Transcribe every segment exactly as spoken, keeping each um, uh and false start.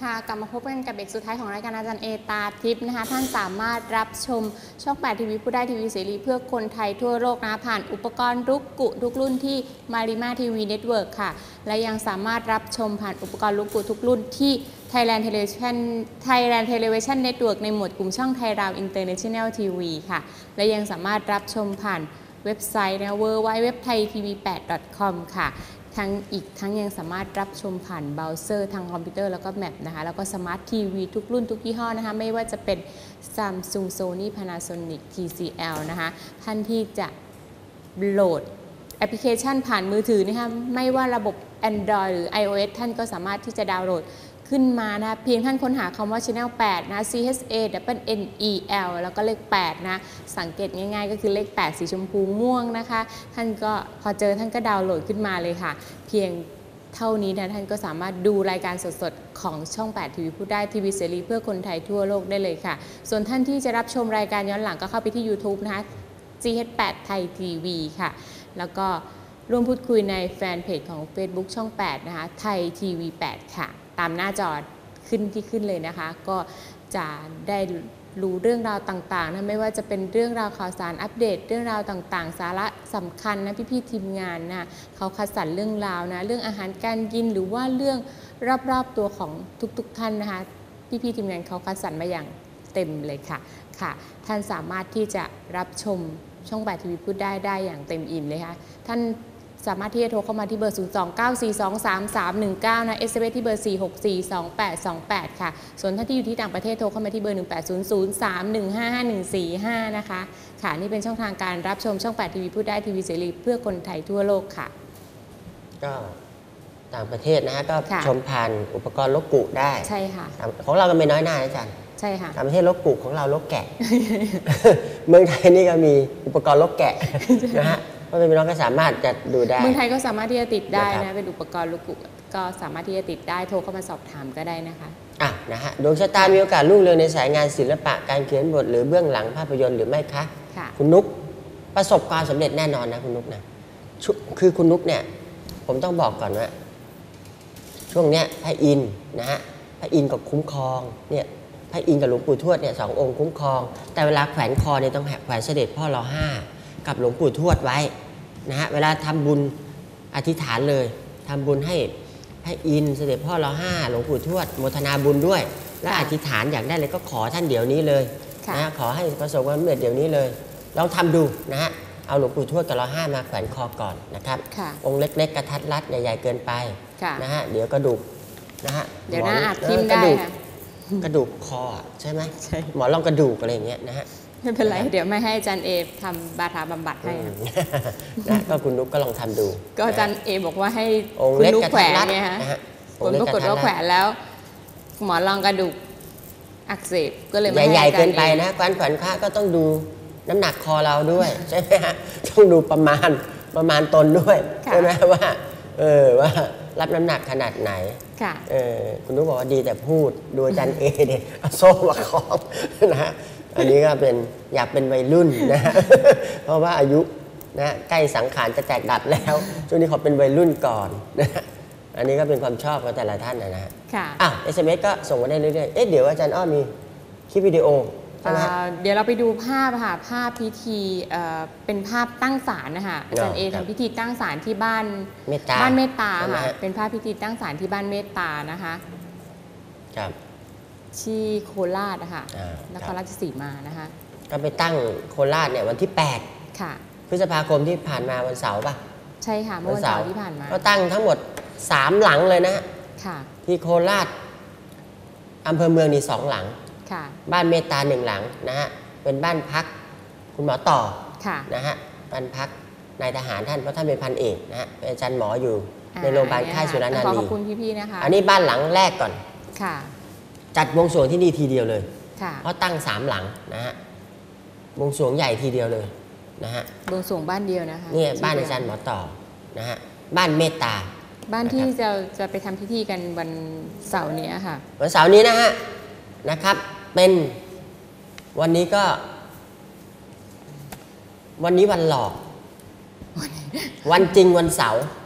ค่ะกลับมาพบกันกับเบรกสุดท้ายของรายการอาจารย์เอตาทิพย์นะคะท่านสามารถรับชมช่องแปดทีวีผู้ได้ทีวีเสรีเพื่อคนไทยทั่วโลกนะผ่านอุปกรณ์รุกกุทุกรุ่นที่มาริมาทีวีเน็ตเวิร์กค่ะและยังสามารถรับชมผ่านอุปกรณ์รุกกุทุกรุ่นที่ Thailand Television Thailand Television Network ในหมวดกลุ่มช่องไทยราว International ที วี ค่ะและยังสามารถรับชมผ่านเว็บไซต์นะ ดับเบิลยู ดับเบิลยู ดับเบิลยู ดอท ไทยทีวีแปด ดอท คอม ค่ะทั้งอีกทั้งยังสามารถรับชมผ่านเบราว์เซอร์ทางคอมพิวเตอร์แล้วก็แมปนะคะแล้วก็สมาร์ททีวีทุกรุ่นทุกยี่ห้อนะคะไม่ว่าจะเป็น Samsung Sony Panasonic ที ซี แอล นะคะท่านที่จะโหลดแอปพลิเคชันผ่านมือถือนะคะไม่ว่าระบบ Android หรือ iOS ท่านก็สามารถที่จะดาวน์โหลดขึ้นมานะเพียงท่านค้นหาคำว่า Channel แปดนะ ซี เอช เอ ดับเบิลยู เอ็น อี แอล แล้วก็เลขแปดนะสังเกตง่ายๆก็คือเลขแปดสีชมพูม่วงนะคะท่านก็พอเจอท่านก็ดาวน์โหลดขึ้นมาเลยค่ะเพียงเท่านี้นะท่านก็สามารถดูรายการสดๆของช่องแปดทีวีพูดได้ทีวีเสรีเพื่อคนไทยทั่วโลกได้เลยค่ะส่วนท่านที่จะรับชมรายการย้อนหลังก็เข้าไปที่ YouTube นะคะ จี เอช แปด ไทยทีวีค่ะแล้วก็ร่วมพูดคุยในแฟนเพจของ Facebook ช่องแปดนะคะไทยทีวีแปดค่ะตามหน้าจอขึ้นที่ขึ้นเลยนะคะก็จะได้รู้เรื่องราวต่างๆนะไม่ว่าจะเป็นเรื่องราวข่าวสารอัปเดตเรื่องราวต่างๆสาระสำคัญนะพี่ๆทีมงานนะเขาคัดสรรเรื่องราวนะเรื่องอาหารการกินหรือว่าเรื่องรอบๆตัวของทุกๆท่านนะคะพี่ๆทีมงานเขาคัดสรรมาอย่างเต็มเลยค่ะค่ะท่านสามารถที่จะรับชมช่องแปดทีวีพูดได้ได้อย่างเต็มอิ่มเลยค่ะท่านสามารถที่จะโทรเข้ามาที่เบอร์ ศูนย์ สอง เก้า สี่ สอง สาม สาม หนึ่ง เก้า นะ เอส เอ็ม เอส ที่เบอร์ สี่ หก สี่ สอง แปด สอง แปด ค่ะส่วนท่านที่อยู่ที่ต่างประเทศโทรเข้ามาที่เบอร์ หนึ่ง แปด ศูนย์ ศูนย์ สาม หนึ่ง ห้า ห้า หนึ่ง สี่ ห้า นะคะค่ะนี่เป็นช่องทางการรับชมช่องแปดทีวีพูดได้ทีวีเสรีเพื่อคนไทยทั่วโลกค่ะก็ต่างประเทศนะฮะก็ชมผ่านอุปกรณ์ลกกุได้ใช่ค่ะของเราก็ไม่น้อยหน้านะอาจารย์ใช่ค่ะต่างประเทศลกกุของเราลกแกะ เมืองไทยนี่ก็มีอุปกรณ์ลกแกะนะฮะเพราะเป็นน้องก็สามารถจะดูได้เมืองไทยก็สามารถที่จะติดได้นะเป็นอุปกรณ์ลูกกุก็สามารถที่จะติดได้โทรเข้ามาสอบถามก็ได้นะคะอ่ะนะฮะดวงชะตามีโอกาสรุ่งเรืองในสายงานศิลปะการเขียนบทหรือเบื้องหลังภาพยนตร์หรือไม่คะค่ะคุณนุ๊กประสบความสำเร็จแน่นอนนะคุณนุ๊กนะคือคุณนุ๊กเนี่ยผมต้องบอกก่อนว่าช่วงเนี้ยพระอินทร์นะฮะพระอินทร์กับคุ้มครองเนี่ยพระอินทร์กับหลวงปู่ทวดเนี่ยสององค์คุ้มครองแต่เวลาแขวนคอเนี่ยต้องแขวนเสด็จพ่อรอห้ากับหลวงปู่ทวดไว้นะฮะเวลาทำบุญอธิษฐานเลยทำบุญให้พระอินทร์เสด็จพ่อรอห้าหลวงปู่ทวดโมทนาบุญด้วยและอธิษฐานอยากได้เลยก็ขอท่านเดี๋ยวนี้เลยนะขอให้ประสบความสำเร็จเดี๋ยวนี้เลยลองทำดูนะฮะเอาหลวงปู่ทวดกับรอห้ามาแขวนคอก่อนนะครับองค์เล็กๆกระทัดรัดใหญ่ๆเกินไปนะฮะเดี๋ยวกระดูกนะฮะเดี๋ยวหน้าอาจทิ่มได้ค่ะกระดูกคอใช่ไหมหมอลองกระดูกอะไรอย่างเงี้ยนะฮะไม่เป็นไรเดี๋ยวไม่ให้อาจารย์เอทำบาทาบำบัดให้นะก็คุณนุ๊กก็ลองทำดูก็อาจารย์เอบอกว่าให้คุณนุ๊กแขวนไงฮะผลปรากฏว่าแขวนแล้วหมอลองกระดูกอักเสบก็เลยไม่ให้ใหญ่ๆเกินไปนะการแขวนพระก็ต้องดูน้ำหนักคอเราด้วยใช่ไหมฮะต้องดูประมาณประมาณตนด้วยใช่ไหมว่าเออว่ารับน้ำหนักขนาดไหนเออคุณนุ๊กบอกว่าดีแต่พูดดูอาจารย์เอเนี่ยโซ่มาคล้องนะฮะอันนี้ก็เป็นอยากเป็นวัยรุ่นนะเพราะว่าอายุนะใกล้สังขารจะแตกดับแล้วช่วงนี้ขอเป็นวัยรุ่นก่อนนะอันนี้ก็เป็นความชอบของแต่ละท่านนะฮะอ่ะ เอส เอ็ม เอส ก็ส่งมาได้เรื่อยๆเอ๊ะเดี๋ยวอาจารย์อ้อมีคลิปวิดีโอเดี๋ยวเราไปดูภาพค่ะภาพพิธีเป็นภาพตั้งศาลนะคะอาจารย์เอทำพิธีตั้งศาลที่บ้านบ้านเมตตาค่ะเป็นภาพพิธีตั้งศาลที่บ้านเมตตานะคะครับที่โคราชนะคะนครราชสีมานะคะก็ไปตั้งโคราชเนี่ยวันที่แปดค่ะพฤษภาคมที่ผ่านมาวันเสาร์ป่ะใช่ค่ะเมื่อวันเสาร์ที่ผ่านมาก็ตั้งทั้งหมดสามหลังเลยนะค่ะที่โคราชอำเภอเมืองนี่สองหลังบ้านเมตตาหนึ่งหลังนะฮะเป็นบ้านพักคุณหมอต่อนะฮะบ้านพักนายทหารท่านเพราะท่านเป็นพันเอกนะฮะเป็นอาจารย์หมออยู่ในโรงพยาบาลค่ายสุรนารีขอบคุณพี่ๆนะคะอันนี้บ้านหลังแรกก่อนค่ะจัดบวงสรวงที่นี่ทีเดียวเลยค่ะเพราะตั้งสามหลังนะฮะบวงสรวงใหญ่ทีเดียวเลยนะฮะบวงสรวงบ้านเดียวนะคะนี่บ้านอาจารย์หมอต่อนะฮะบ้านเมตตาบ้านที่จะจะไปทำพิธีกันวันเสาร์นี้ค่ะวันเสาร์นี้นะฮะนะครับเป็นวันนี้ก็วันนี้วันหลอกวันจริงวันเสาร์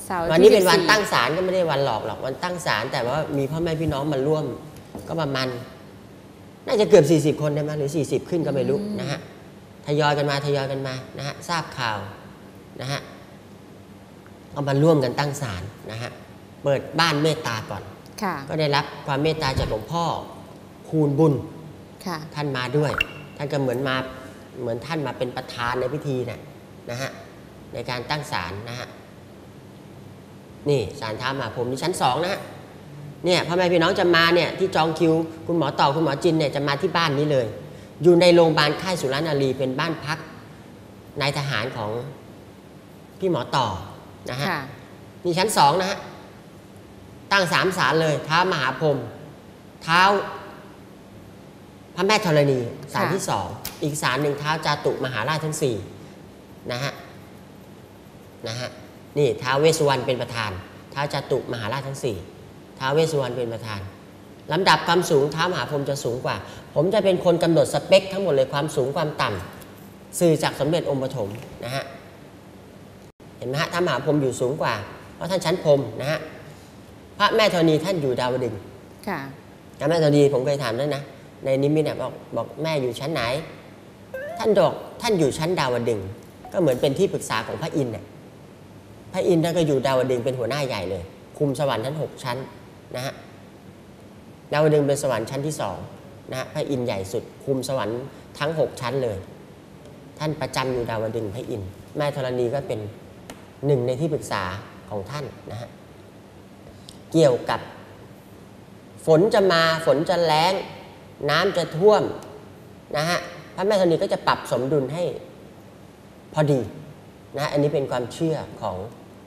เสาร์วันนี้ที่เป็นวันสิบสี่ตั้งศาลก็ไม่ได้วันหลอกหรอกวันตั้งศาลแต่ว่ามีพ่อแม่พี่น้องมาร่วมก็ประมาณน่าจะเกือบสี่สิบคนได้ไหมหรือสี่สิบขึ้นก็ไม่รู้นะฮะทยอยกันมาทยอยกันมานะฮะทราบข่าวนะฮะก็มาร่วมกันตั้งศาลนะฮะเปิดบ้านเมตตาก่อนค่ะก็ได้รับความเมตตาจากหลวงพ่อคูณบุญค่ะท่านมาด้วยท่านก็เหมือนมาเหมือนท่านมาเป็นประธานในพิธีนะนะฮะในการตั้งศาลนะฮะนี่ศาลท้ามหาพรหมนี่ชั้นสองนะฮะเนี่ยพ่อแม่พี่น้องจะมาเนี่ยที่จองคิวคุณหมอต่อคุณหมอจินเนี่ยจะมาที่บ้านนี้เลย อยู่ในโรงพยาบาลค่ายสุรนารีเป็นบ้านพักนายทหารของพี่หมอต่อนะฮะค่ะนี่ชั้นสองนะฮะตั้งสามศาลเลยเท้ามหาพรหมเท้าพระแม่ธรณีศาลที่สองอีกศาลหนึ่งเท้าจาตุมหาราชทั้งสี่นะฮะนะฮะนี่ท้าวเวสสุวรรณเป็นประธานท้าวจาตุมหาราชทั้งสี่ท้าวเวสสุวรรณเป็นประธานลำดับความสูงท้าวมหาพรหมจะสูงกว่าผมจะเป็นคนกำหนดสเปคทั้งหมดเลยความสูงความต่ำสื่อจากสมเด็จองค์ปฐมนะฮะเห็นไหมฮะท้าวมหาพรหมอยู่สูงกว่าเพราะท่านชั้นพรหมนะฮะพระแม่ธรณีท่านอยู่ดาวดึงส์ค่ะพระแม่ธรณีผมเคยถามด้วยนะในนิมิตเนี่ยบอกบอกแม่อยู่ชั้นไหนท่านบอกท่านอยู่ชั้นดาวดึงส์ก็เหมือนเป็นที่ปรึกษาของพระอินทร์เนี่ยพระอินทร์ท่านก็อยู่ดาวดึงส์เป็นหัวหน้าใหญ่เลยคุมสวรรค์ทั้งหกชั้นนะฮะดาวดึงส์เป็นสวรรค์ชั้นที่สองนะฮะพระอินทร์ใหญ่สุดคุมสวรรค์ทั้งหกชั้นเลยท่านประจำอยู่ดาวดึงส์พระอินทร์แม่ธรณีก็เป็นหนึ่งในที่ปรึกษาของท่านนะฮะเกี่ยวกับฝนจะมาฝนจะแล้งน้ำจะท่วมนะฮะพระแม่ธรณีก็จะปรับสมดุลให้พอดีนะอันนี้เป็นความเชื่อของ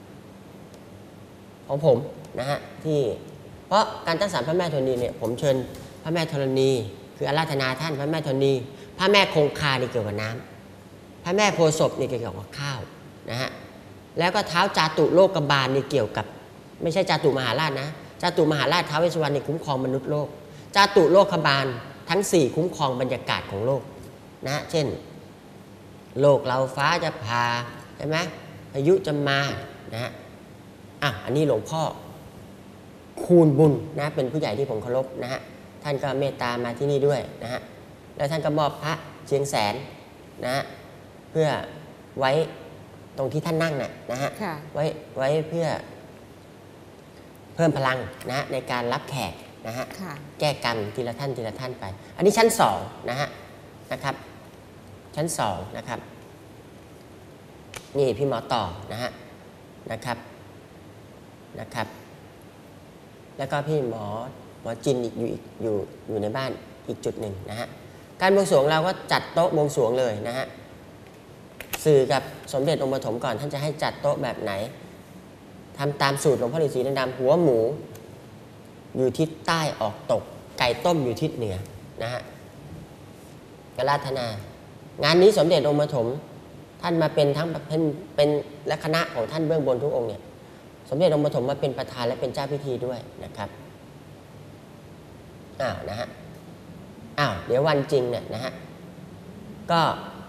ของผมนะฮะที่เพราะการตั้งศาลพระแม่ธรณีเนี่ยผมเชิญพระแม่ธรณีคืออาราธนาท่านพระแม่ธรณีพระแม่คงคานี่เกี่ยวกับน้ำพระแม่โพธิ์ศพนี่เกี่ยวกับข้าวนะฮะแล้วก็เท้าจาตุโลกบาลนี่เกี่ยวกับไม่ใช่จาตุมหาราชนะจาตุมหาราชท้าวเวสสุวรรณนี่คุ้มครองมนุษย์โลกจาตุโลกบาลทั้งสี่คุ้มครองบรรยากาศของโลกนะฮะเช่นโลกเราฟ้าจะผ่าใช่ไหมพายุจะมานะฮะอ่ะอันนี้หลวงพ่อคูณบุญนะเป็นผู้ใหญ่ที่ผมเคารพนะฮะท่านก็เมตตามาที่นี่ด้วยนะฮะแล้วท่านก็มอบพระเชียงแสนนะฮะเพื่อไว้ตรงที่ท่านนั่งน่ะนะฮะค่ะไว้ไว้เพื่อเพิ่มพลังนะฮะในการรับแขกนะฮะค่ะแก้กรรมทีละท่านทีละท่านไป อันนี้ชั้นสองนะฮะนะครับชั้นสองนะครับนี่พี่หมอต่อนะฮะนะครับนะครับแล้วก็พี่หมอหมอจินอีกอยู่อีกอยู่อยู่ในบ้านอีกจุดหนึ่งนะฮะการบวงสรวงเราก็จัดโต๊ะบวงสรวงเลยนะฮะสื่อกับสมเด็จองค์ปฐมก่อนท่านจะให้จัดโต๊ะแบบไหนทำตามสูตรหลวงพ่อฤาษีดำหัวหมูอยู่ทิศใต้ออกตกไก่ต้มอยู่ทิศเหนือนะฮะกราธนางานนี้สมเด็จองค์ปฐมท่านมาเป็นทั้งเป็นเป็นและคณะของท่านเบื้องบนทุกองค์เนี่ยสมเด็จองค์ปฐมมาเป็นประธานและเป็นเจ้าพิธีด้วยนะครับอ้าวนะฮะอ้าวเดี๋ยววันจริงเนี่ยนะฮะก็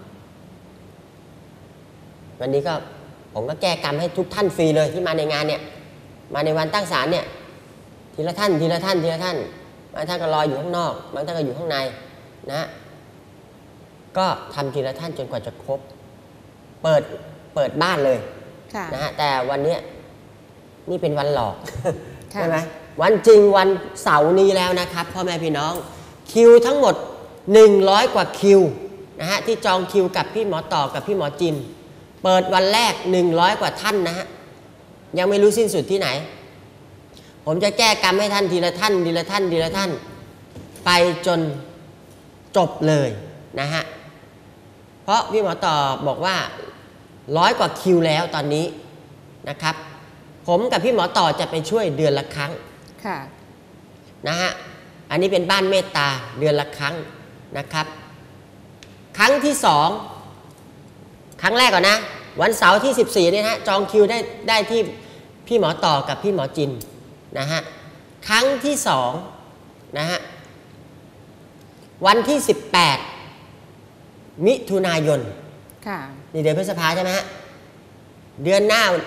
วันนี้ก็ผมก็แก้กรรมให้ทุกท่านฟรีเลยที่มาในงานเนี่ยมาในวันตั้งศาลเนี่ยทีละท่านทีละท่านทีละท่านบางท่านก็รออยู่ข้างนอกบางท่านก็อยู่ข้างในนะฮะก็ทำทีละท่านจนกว่าจะครบเปิดเปิดบ้านเลยค่ะนะฮะแต่วันนี้นี่เป็นวันหลอกค่ะใช่ไหมวันจริงวันเสาร์นี้แล้วนะครับพ่อแม่พี่น้องคิวทั้งหมดหนึ่งร้อยกว่าคิวนะฮะที่จองคิวกับพี่หมอต่อกับพี่หมอจิมเปิดวันแรกหนึ่งร้อยกว่าท่านนะฮะยังไม่รู้สิ้นสุดที่ไหนผมจะแก้กรรมให้ท่านทีละท่านทีละท่านทีละท่านไปจนจบเลยนะฮะเพราะพี่หมอต่อบอกว่าร้อยกว่าคิวแล้วตอนนี้นะครับผมกับพี่หมอต่อจะไปช่วยเดือนละครั้งค่ะนะฮะอันนี้เป็นบ้านเมตตาเดือนละครั้งนะครับครั้งที่สองครั้งแรกก่อนนะวันเสาร์ที่สิบสี่เนี่ยฮะจองคิวได้ได้ที่พี่หมอต่อกับพี่หมอจินนะฮะครั้งที่สองนะฮะวันที่สิบแปดมิถุนายนค่ะนี่เดือนพฤษภาใช่ไหมฮะเดือนหน้า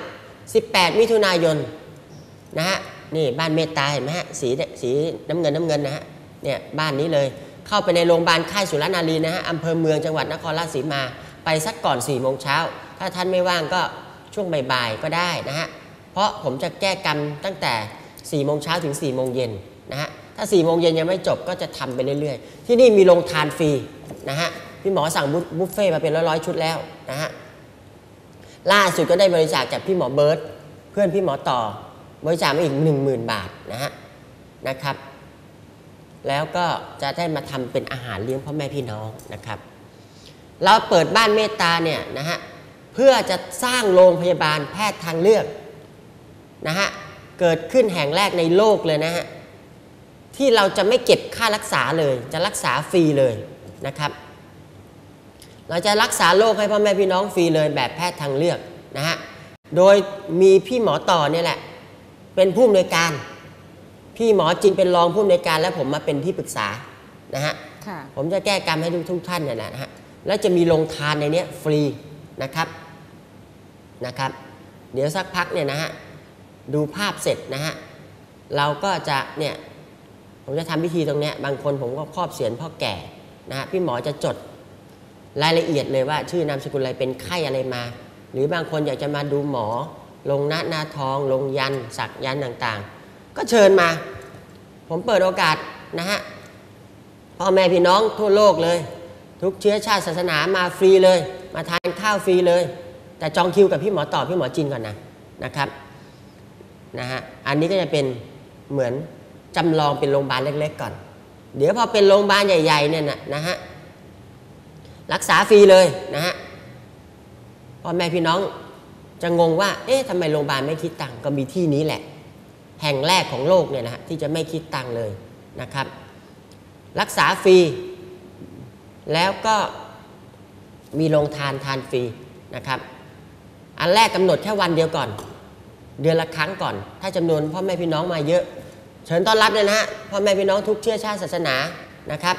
สิบแปดมิถุนายนนะฮะนี่บ้านเมตตาเห็นไหมฮะสีสีน้ำเงินน้ำเงินนะฮะเนี่ยบ้านนี้เลยเข้าไปในโรงพยาบาลค่ายสุรนารีนะฮะอำเภอเมืองจังหวัดนครราชสีมาไปสักก่อนสี่โมงเช้าถ้าท่านไม่ว่างก็ช่วงบ่ายๆก็ได้นะฮะเพราะผมจะแก้กรรมตั้งแต่สี่โมงเช้าถึงสี่โมงเย็นนะฮะถ้าสี่โมงเย็นยังไม่จบก็จะทำไปเรื่อยๆที่นี่มีโรงทานฟรีนะฮะพี่หมอสั่งบุฟเฟ่มาเป็นร้อยๆชุดแล้วนะฮะล่าสุดก็ได้บริจาคจากพี่หมอเบิร์ตเพื่อนพี่หมอต่อบริจาคมาอีก หนึ่งหมื่น บาทนะฮะนะครับแล้วก็จะได้มาทำเป็นอาหารเลี้ยงพ่อแม่พี่น้องนะครับเราเปิดบ้านเมตตาเนี่ยนะฮะเพื่อจะสร้างโรงพยาบาลแพทย์ทางเลือกนะฮะเกิดขึ้นแห่งแรกในโลกเลยนะฮะที่เราจะไม่เก็บค่ารักษาเลยจะรักษาฟรีเลยนะครับเราจะรักษาโรคให้พ่อแม่พี่น้องฟรีเลยแบบแพทย์ทางเลือกนะฮะโดยมีพี่หมอต่อเนี่ยแหละเป็นผู้อำนวยการพี่หมอจินเป็นรองผู้อำนวยการแล้วผมมาเป็นที่ปรึกษานะฮะผมจะแก้กรรมให้ทุกทุกท่านเนี่ยนะฮะแล้วจะมีโรงทานในนี้ฟรีนะครับนะครับเดี๋ยวสักพักเนี่ยนะฮะดูภาพเสร็จนะฮะเราก็จะเนี่ยผมจะทำพิธีตรงเนี้ยบางคนผมก็ครอบเสียรพ่อแก่นะฮะพี่หมอจะจดรายละเอียดเลยว่าชื่อนามสกุลอะไรเป็นไข้อะไรมาหรือบางคนอยากจะมาดูหมอลงหน้าหน้าทองลงยันสักยันต่างๆก็เชิญมาผมเปิดโอกาสนะฮะพ่อแม่พี่น้องทั่วโลกเลยทุกเชื้อชาติศาสนามาฟรีเลยมาทานข้าวฟรีเลยแต่จองคิวกับพี่หมอต่อพี่หมอจินก่อนนะนะครับนะฮะอันนี้ก็จะเป็นเหมือนจำลองเป็นโรงพยาบาลเล็กๆก่อนเดี๋ยวพอเป็นโรงพยาบาลใหญ่ๆเนี่ยนะนะฮะรักษาฟรีเลยนะฮะพ่อแม่พี่น้องจะงงว่าเอ๊ะทำไมโรงพยาบาลไม่คิดตังค์ก็มีที่นี้แหละแห่งแรกของโลกเนี่ยนะฮะที่จะไม่คิดตังค์เลยนะครับรักษาฟรีแล้วก็มีโรงทานทานฟรีนะครับอันแรกกำหนดแค่วันเดียวก่อนเดือนละครั้งก่อนถ้าจำนวนพ่อแม่พี่น้องมาเยอะเชิญต้อนรับเลยนะฮะพ่อแม่พี่น้องทุกเชื้อชาติศาสนานะครับ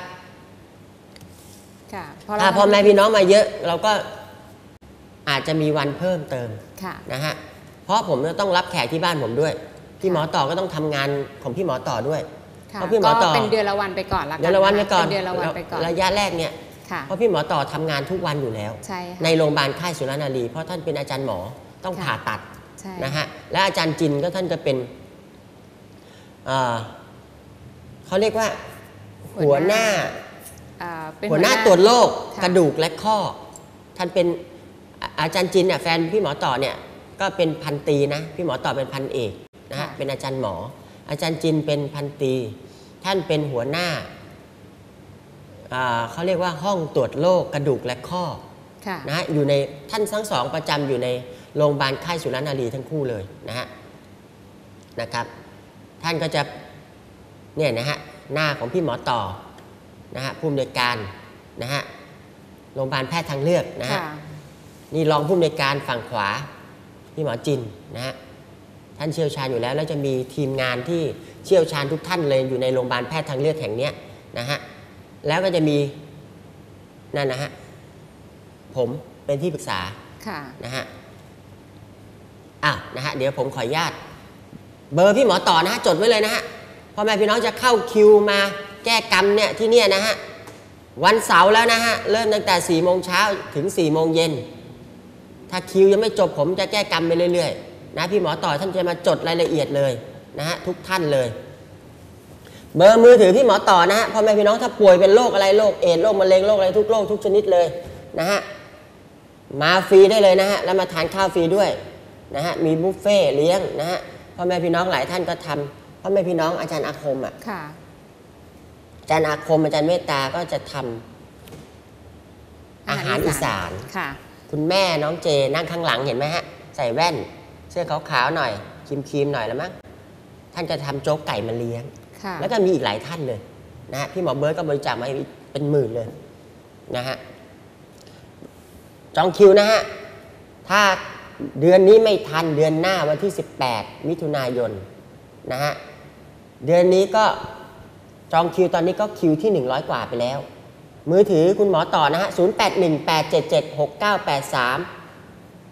ถ้าพ่อแม่พี่น้องมาเยอะเราก็อาจจะมีวันเพิ่มเติมนะฮะเพราะผมจะต้องรับแขกที่บ้านผมด้วยพี่หมอต่อก็ต้องทำงานของพี่หมอต่อด้วยเพราะพี่หมอต่อเป็นเดือนละวันไปก่อนละกันเดือนละวันไปก่อนเดือนละวันไปก่อนระยะแรกเนี่ยเพราะพี่หมอต่อทำงานทุกวันอยู่แล้วในโรงพยาบาลค่ายสุรนารีเพราะท่านเป็นอาจารย์หมอต้องผ่าตัดนะฮะและอาจารย์จินก็ท่านจะเป็นเขาเรียกว่าหัวหน้าหัวหน้าตรวจโรคกระดูกและข้อท่านเป็นอาจารย์จินเนี่ยแฟนพี่หมอต่อเนี่ยก็เป็นพันตรีนะพี่หมอต่อเป็นพันเอกนะฮะเป็นอาจารย์หมออาจารย์จินเป็นพันตรีท่านเป็นหัวหน้าเขาเรียกว่าห้องตรวจโรคกระดูกและข้อนะฮะอยู่ในท่านทั้งสองประจำอยู่ในโรงพยาบาลค่ายสุรนารีทั้งคู่เลยนะฮะนะครับท่านก็จะเนี่ยนะฮะหน้าของพี่หมอต่อนะฮะผู้อำนวยการนะฮะโรงพยาบาลแพทย์ทางเลือกนะฮะนี่รองผู้อำนวยการฝั่งขวาพี่หมอจินนะฮะท่านเชี่ยวชาญอยู่แล้วแล้วจะมีทีมงานที่เชี่ยวชาญทุกท่านเลยอยู่ในโรงพยาบาลแพทย์ทางเลือกแห่งนี้นะฮะแล้วก็จะมีนั่นนะฮะผมเป็นที่ปรึกษานะฮะอ้าวนะฮะเดี๋ยวผมขออนุญาตเบอร์พี่หมอต่อนะฮะจดไว้เลยนะฮะพ่อแม่พี่น้องจะเข้าคิวมาแก้กรรมเนี่ยที่เนี่ยนะฮะวันเสาร์แล้วนะฮะเริ่มตั้งแต่สี่โมงเช้าถึงสี่โมงเย็นถ้าคิวยังไม่จบผมจะแก้กรรมไปเรื่อยๆนะพี่หมอต่อท่านจะมาจดรายละเอียดเลยนะฮะทุกท่านเลยเบอร์มือถือพี่หมอต่อนะฮะพ่อแม่พี่น้องถ้าป่วยเป็นโรคอะไรโรคเอดส์โรคมะเร็งโรคอะไรทุกโรคทุกชนิดเลยนะฮะมาฟรีได้เลยนะฮะแล้วมาทานข้าวฟรีด้วยนะฮะมีบุฟเฟ่เลี้ยงนะฮะพ่อแม่พี่น้องหลายท่านก็ทำพ่อแม่พี่น้องอาจารย์อาคมอ่ะอาจารย์อาคมอาจารย์เมตตาก็จะทำอาหารอีสานคุณแม่น้องเจนั่งข้างหลังเห็นไหมฮะใส่แว่นเสื้อขาวๆหน่อยครีมๆหน่อยแล้วมั้งท่านจะทำโจ๊กไก่มาเลี้ยงแล้วก็มีอีกหลายท่านเลยนะฮะพี่หมอเบิร์ตก็บริจาคมาเป็นหมื่นเลยนะฮะจองคิวนะฮะถ้าเดือนนี้ไม่ทันเดือนหน้าวันที่สิบแปดมิถุนายนนะฮะเดือนนี้ก็จองคิวตอนนี้ก็คิวที่หนึ่งร้อยกว่าไปแล้วมือถือคุณหมอต่อนะฮะศูนย์ แปด หนึ่ง แปด เจ็ด เจ็ด หก เก้า แปด สาม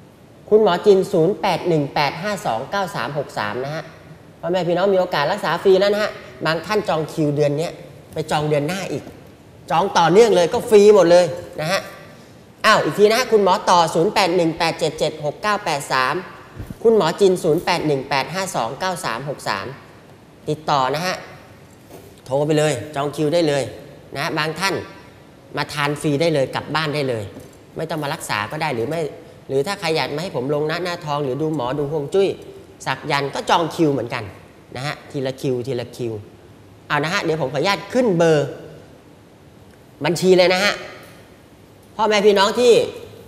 คุณหมอจิน ศูนย์ แปด หนึ่ง แปด ห้า สอง เก้า สาม หก สาม นะฮะพ่อแม่พี่น้องมีโอกาสรักษาฟรีแล้วนะฮะบางท่านจองคิวเดือนนี้ไปจองเดือนหน้าอีกจองต่อเนื่องเลยก็ฟรีหมดเลยนะฮะอ้าวอีกทีนะฮะคุณหมอต่อ ศูนย์ แปด หนึ่ง แปด เจ็ด เจ็ด หก เก้า แปด สาม คุณหมอจิน ศูนย์ แปด หนึ่ง แปด ห้า สอง เก้า สาม หก สาม ติดต่อนะฮะโทรไปเลยจองคิวได้เลยนะบางท่านมาทานฟรีได้เลยกลับบ้านได้เลยไม่ต้องมารักษาก็ได้หรือไม่หรือถ้าใครอยากมาให้ผมลงหน้าหน้าทองหรือดูหมอดูฮวงจุ้ยสักยันก็จองคิวเหมือนกันนะฮะทีละคิวทีละคิวเอานะฮะเดี๋ยวผมขออนุญาตขึ้นเบอร์บัญชีเลยนะฮะพ่อแม่พี่น้องที่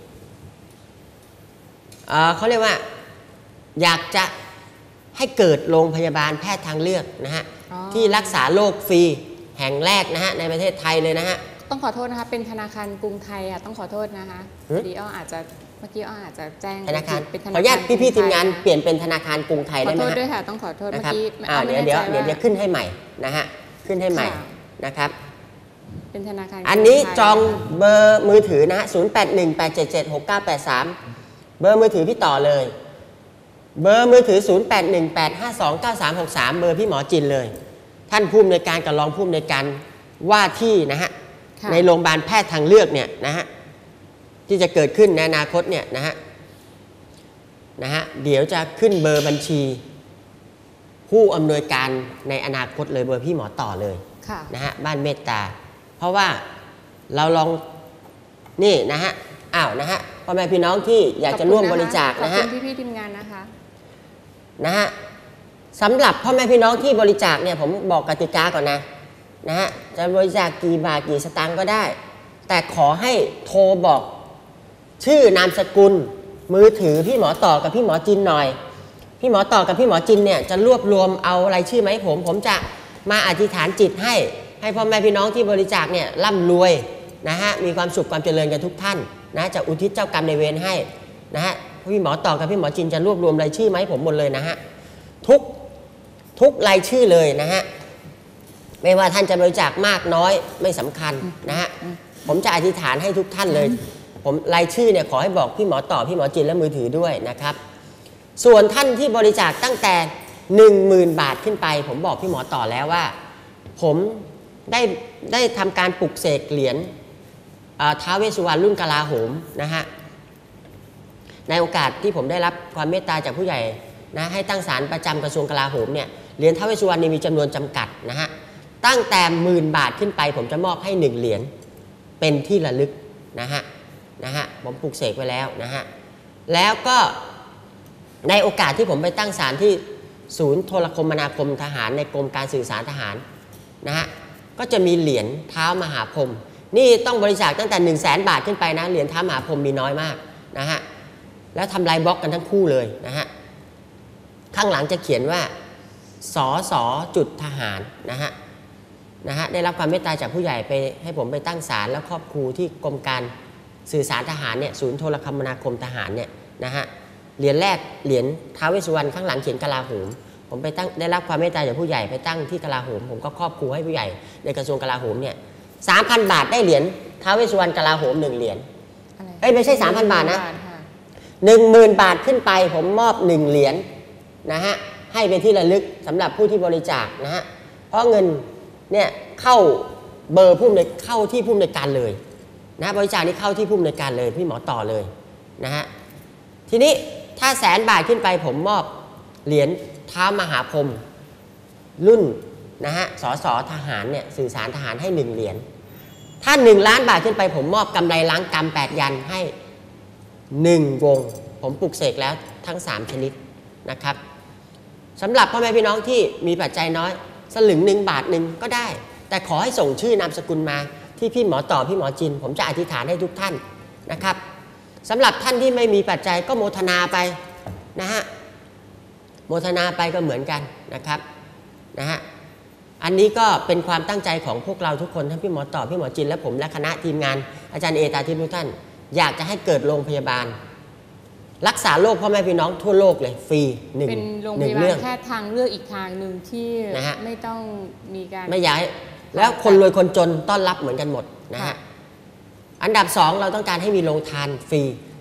เอ่อเขาเรียกว่าอยากจะให้เกิดโรงพยาบาลแพทย์ทางเลือกนะฮะที่รักษาโรคฟรีแห่งแรกนะฮะในประเทศไทยเลยนะฮะต้องขอโทษนะคะเป็นธนาคารกรุงไทยอ่ะต้องขอโทษนะคะดีอ้ออาจจะเมื่อกี้อ้ออาจจะแจ้งธนาคารเป็นธนาคารขออนุญาตพี่ๆทีมงานเปลี่ยนเป็นธนาคารกรุงไทยได้ไหมฮะขอโทษด้วยค่ะต้องขอโทษเมื่อกี้เดี๋ยวเดี๋ยวเดี๋ยวเดี๋ยวขึ้นให้ใหม่นะฮะขึ้นให้ใหม่นะครับเป็นธนาคารอันนี้จองเบอร์มือถือนะฮะ ศูนย์ แปด หนึ่ง แปด เจ็ด เจ็ด หก เก้า แปด สาม เบอร์มือถือพี่ต่อเลยเบอร์มือถือ ศูนย์ แปด หนึ่ง แปด ห้า สอง เก้า สาม หก สาม เบอร์พี่หมอจินเลยท่านผู้อำนวยการกับรองผู้อำนวยการว่าที่นะฮะในโรงพยาบาลแพทย์ทางเลือกเนี่ยนะฮะที่จะเกิดขึ้นในอนาคตเนี่ยนะฮะนะฮะเดี๋ยวจะขึ้นเบอร์บัญชีผู้อำนวยการในอนาคตเลยเบอร์พี่หมอต่อเลยนะฮะบ้านเมตตาเพราะว่าเราลองนี่นะฮะอ้าวนะฮะพ่อแม่พี่น้องที่อยากจะร่วมบริจาคนะฮะขอบคุณพี่ๆทีมงานนะคะนะฮะสำหรับพ่อแม่พี่น้องที่บริจาคเนี่ยผมบอกกติกาก่อนนะนะฮะจะบริจาคกี่บาทกี่สตางค์ก็ได้แต่ขอให้โทรบอกชื่อนามสกุลมือถือพี่หมอต่อกับพี่หมอจินหน่อยพี่หมอต่อกับพี่หมอจินเนี่ยจะรวบรวมเอารายชื่อไหมาให้ผมผมจะมาอธิษฐานจิตให้ให้พ่อแม่พี่น้องที่บริจาคเนี่ยร่ำรวยนะฮะมีความสุขความเจริญกันทุกท่านนะจะอุทิศเจ้ากรรมในเวรให้นะฮะพี่หมอต่อกับพี่หมอจินจะรวบรวมรายชื่อไหมาให้ผมหมดเลยนะฮะทุกทุกรายชื่อเลยนะฮะไม่ว่าท่านจะบริจาคมากน้อยไม่สำคัญนะฮะผมจะอธิษฐานให้ทุกท่านเลยผมรายชื่อเนี่ยขอให้บอกพี่หมอต่อพี่หมอจินและมือถือด้วยนะครับส่วนท่านที่บริจาคตั้งแต่ หนึ่งหมื่น บาทขึ้นไปผมบอกพี่หมอต่อแล้วว่าผมได้ได้ทำการปลุกเสกเหรียญท้าวเวสสุวรรณรุ่นกลาโหมนะฮะในโอกาสที่ผมได้รับความเมตตาจากผู้ใหญ่นะให้ตั้งศาลประจำกระทรวงกลาโหมเนี่ยเหรียญท้าวเวสสุวรรณมีจำนวนจำกัดนะฮะตั้งแต่หมื่นบาทขึ้นไปผมจะมอบให้หนึ่งเหรียญเป็นที่ระลึกนะฮะนะฮะผมปลุกเสกไว้แล้วนะฮะแล้วก็ในโอกาสที่ผมไปตั้งศาลที่ศูนย์โทรคมนาคมทหารในกรมการสื่อสารทหารนะฮะก็จะมีเหรียญเท้ามหาพรหมนี่ต้องบริจาคตั้งแต่หนึ่งแสนบาทขึ้นไปนะเหรียญเท้ามหาพรหมมีน้อยมากนะฮะแล้วทำลายบล็อกกันทั้งคู่เลยนะฮะข้างหลังจะเขียนว่าสอสอจุดทหารนะฮะนะฮะได้รับความเมตตาจากผู้ใหญ่ไปให้ผมไปตั้งศาลแล้วครอบครูที่กรมการสื่อสารทหารเนี่ยศูนย์โทรคมนาคมทหารเนี่ยนะฮะเหรียญแรกเหรียญท้าวเวสสุวรรณข้างหลังเขียนกลาโหมผมไปตั้งได้รับความเมตตาจากผู้ใหญ่ไปตั้งที่กลาโหมผมก็ครอบครูให้ผู้ใหญ่ในกระทรวงกลาโหมเนี่ยสามพันบาทได้เหรียญท้าวเวสสุวรรณกลาโหมหนึ่งเหรียญเอ้ยไม่ใช่สามพันบาทนะหนึ่งหมื่นบาทขึ้นไปผมมอบหนึ่งเหรียญนะฮะให้เป็นที่ระลึกสำหรับผู้ที่บริจาคนะฮะเพราะเงินเนี่ยเข้าเบอร์ผู้อำนวยเข้าที่ผู้อำนวยการเลยนะบริจาคนี้เข้าที่ผู้อำนวยการเลยพี่หมอต่อเลยนะฮะทีนี้ถ้าแสนบาทขึ้นไปผมมอบเหรียญเท้ามหาพรหมรุ่นนะฮะสสทหารเนี่ยสื่อสารทหารให้หนึ่งเหรียญถ้าหนึ่งล้านบาทขึ้นไปผมมอบกำไรล้างกรรมแปดยันให้หนึ่งวงผมปลุกเสกแล้วทั้งสามชนิดนะครับสำหรับพ่อแม่พี่น้องที่มีปัจจัยน้อยสลึงหนึ่งบาทหนึ่งก็ได้แต่ขอให้ส่งชื่อนามสกุลมาที่พี่หมอต่อพี่หมอจินผมจะอธิษฐานให้ทุกท่านนะครับสำหรับท่านที่ไม่มีปัจจัยก็โมทนาไปนะฮะโมทนาไปก็เหมือนกันนะครับนะฮะอันนี้ก็เป็นความตั้งใจของพวกเราทุกคนทั้งพี่หมอต่อพี่หมอจินและผมและคณะทีมงานอาจารย์เอตาทิพย์ทุกท่านอยากจะให้เกิดโรงพยาบาลรักษาโรคพ่อแม่พี่น้องทั่วโลกเลยฟรีหนึ่งเป็นโรงพยาบาลแค่ทางเลือกอีกทางหนึ่งที่ไม่ต้องมีการไม่ย้ายแล้วคนรวยคนจนต้อนรับเหมือนกันหมดนะฮะอันดับสองเราต้องการให้มีโรงทานฟรี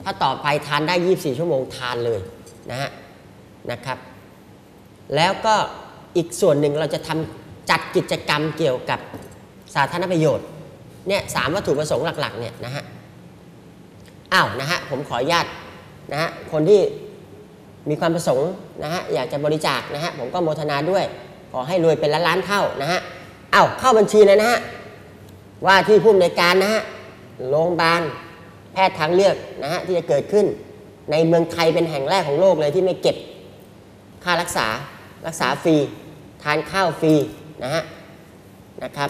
ถ้าต่อไปทานได้ยี่สิบสี่ชั่วโมงทานเลยนะฮะนะครับแล้วก็อีกส่วนหนึ่งเราจะทำจัดกิจกรรมเกี่ยวกับสาธารณประโยชน์เนี่ยสามวัตถุประสงค์หลักๆเนี่ยนะฮะอ้าวนะฮะผมขออนุญาตนะฮะคนที่มีความประสงค์นะฮะอยากจะบริจาคนะฮะผมก็โมทนาด้วยขอให้รวยเป็นล้านล้านเท่านะฮะอ้าวเข้าบัญชีเลยนะฮะว่าที่ผู้อำนวยการนะฮะโรงพยาบาลแพทย์ทางเลือกนะฮะที่จะเกิดขึ้นในเมืองไทยเป็นแห่งแรกของโลกเลยที่ไม่เก็บค่ารักษารักษาฟรีทานข้าวฟรีนะฮะนะครับ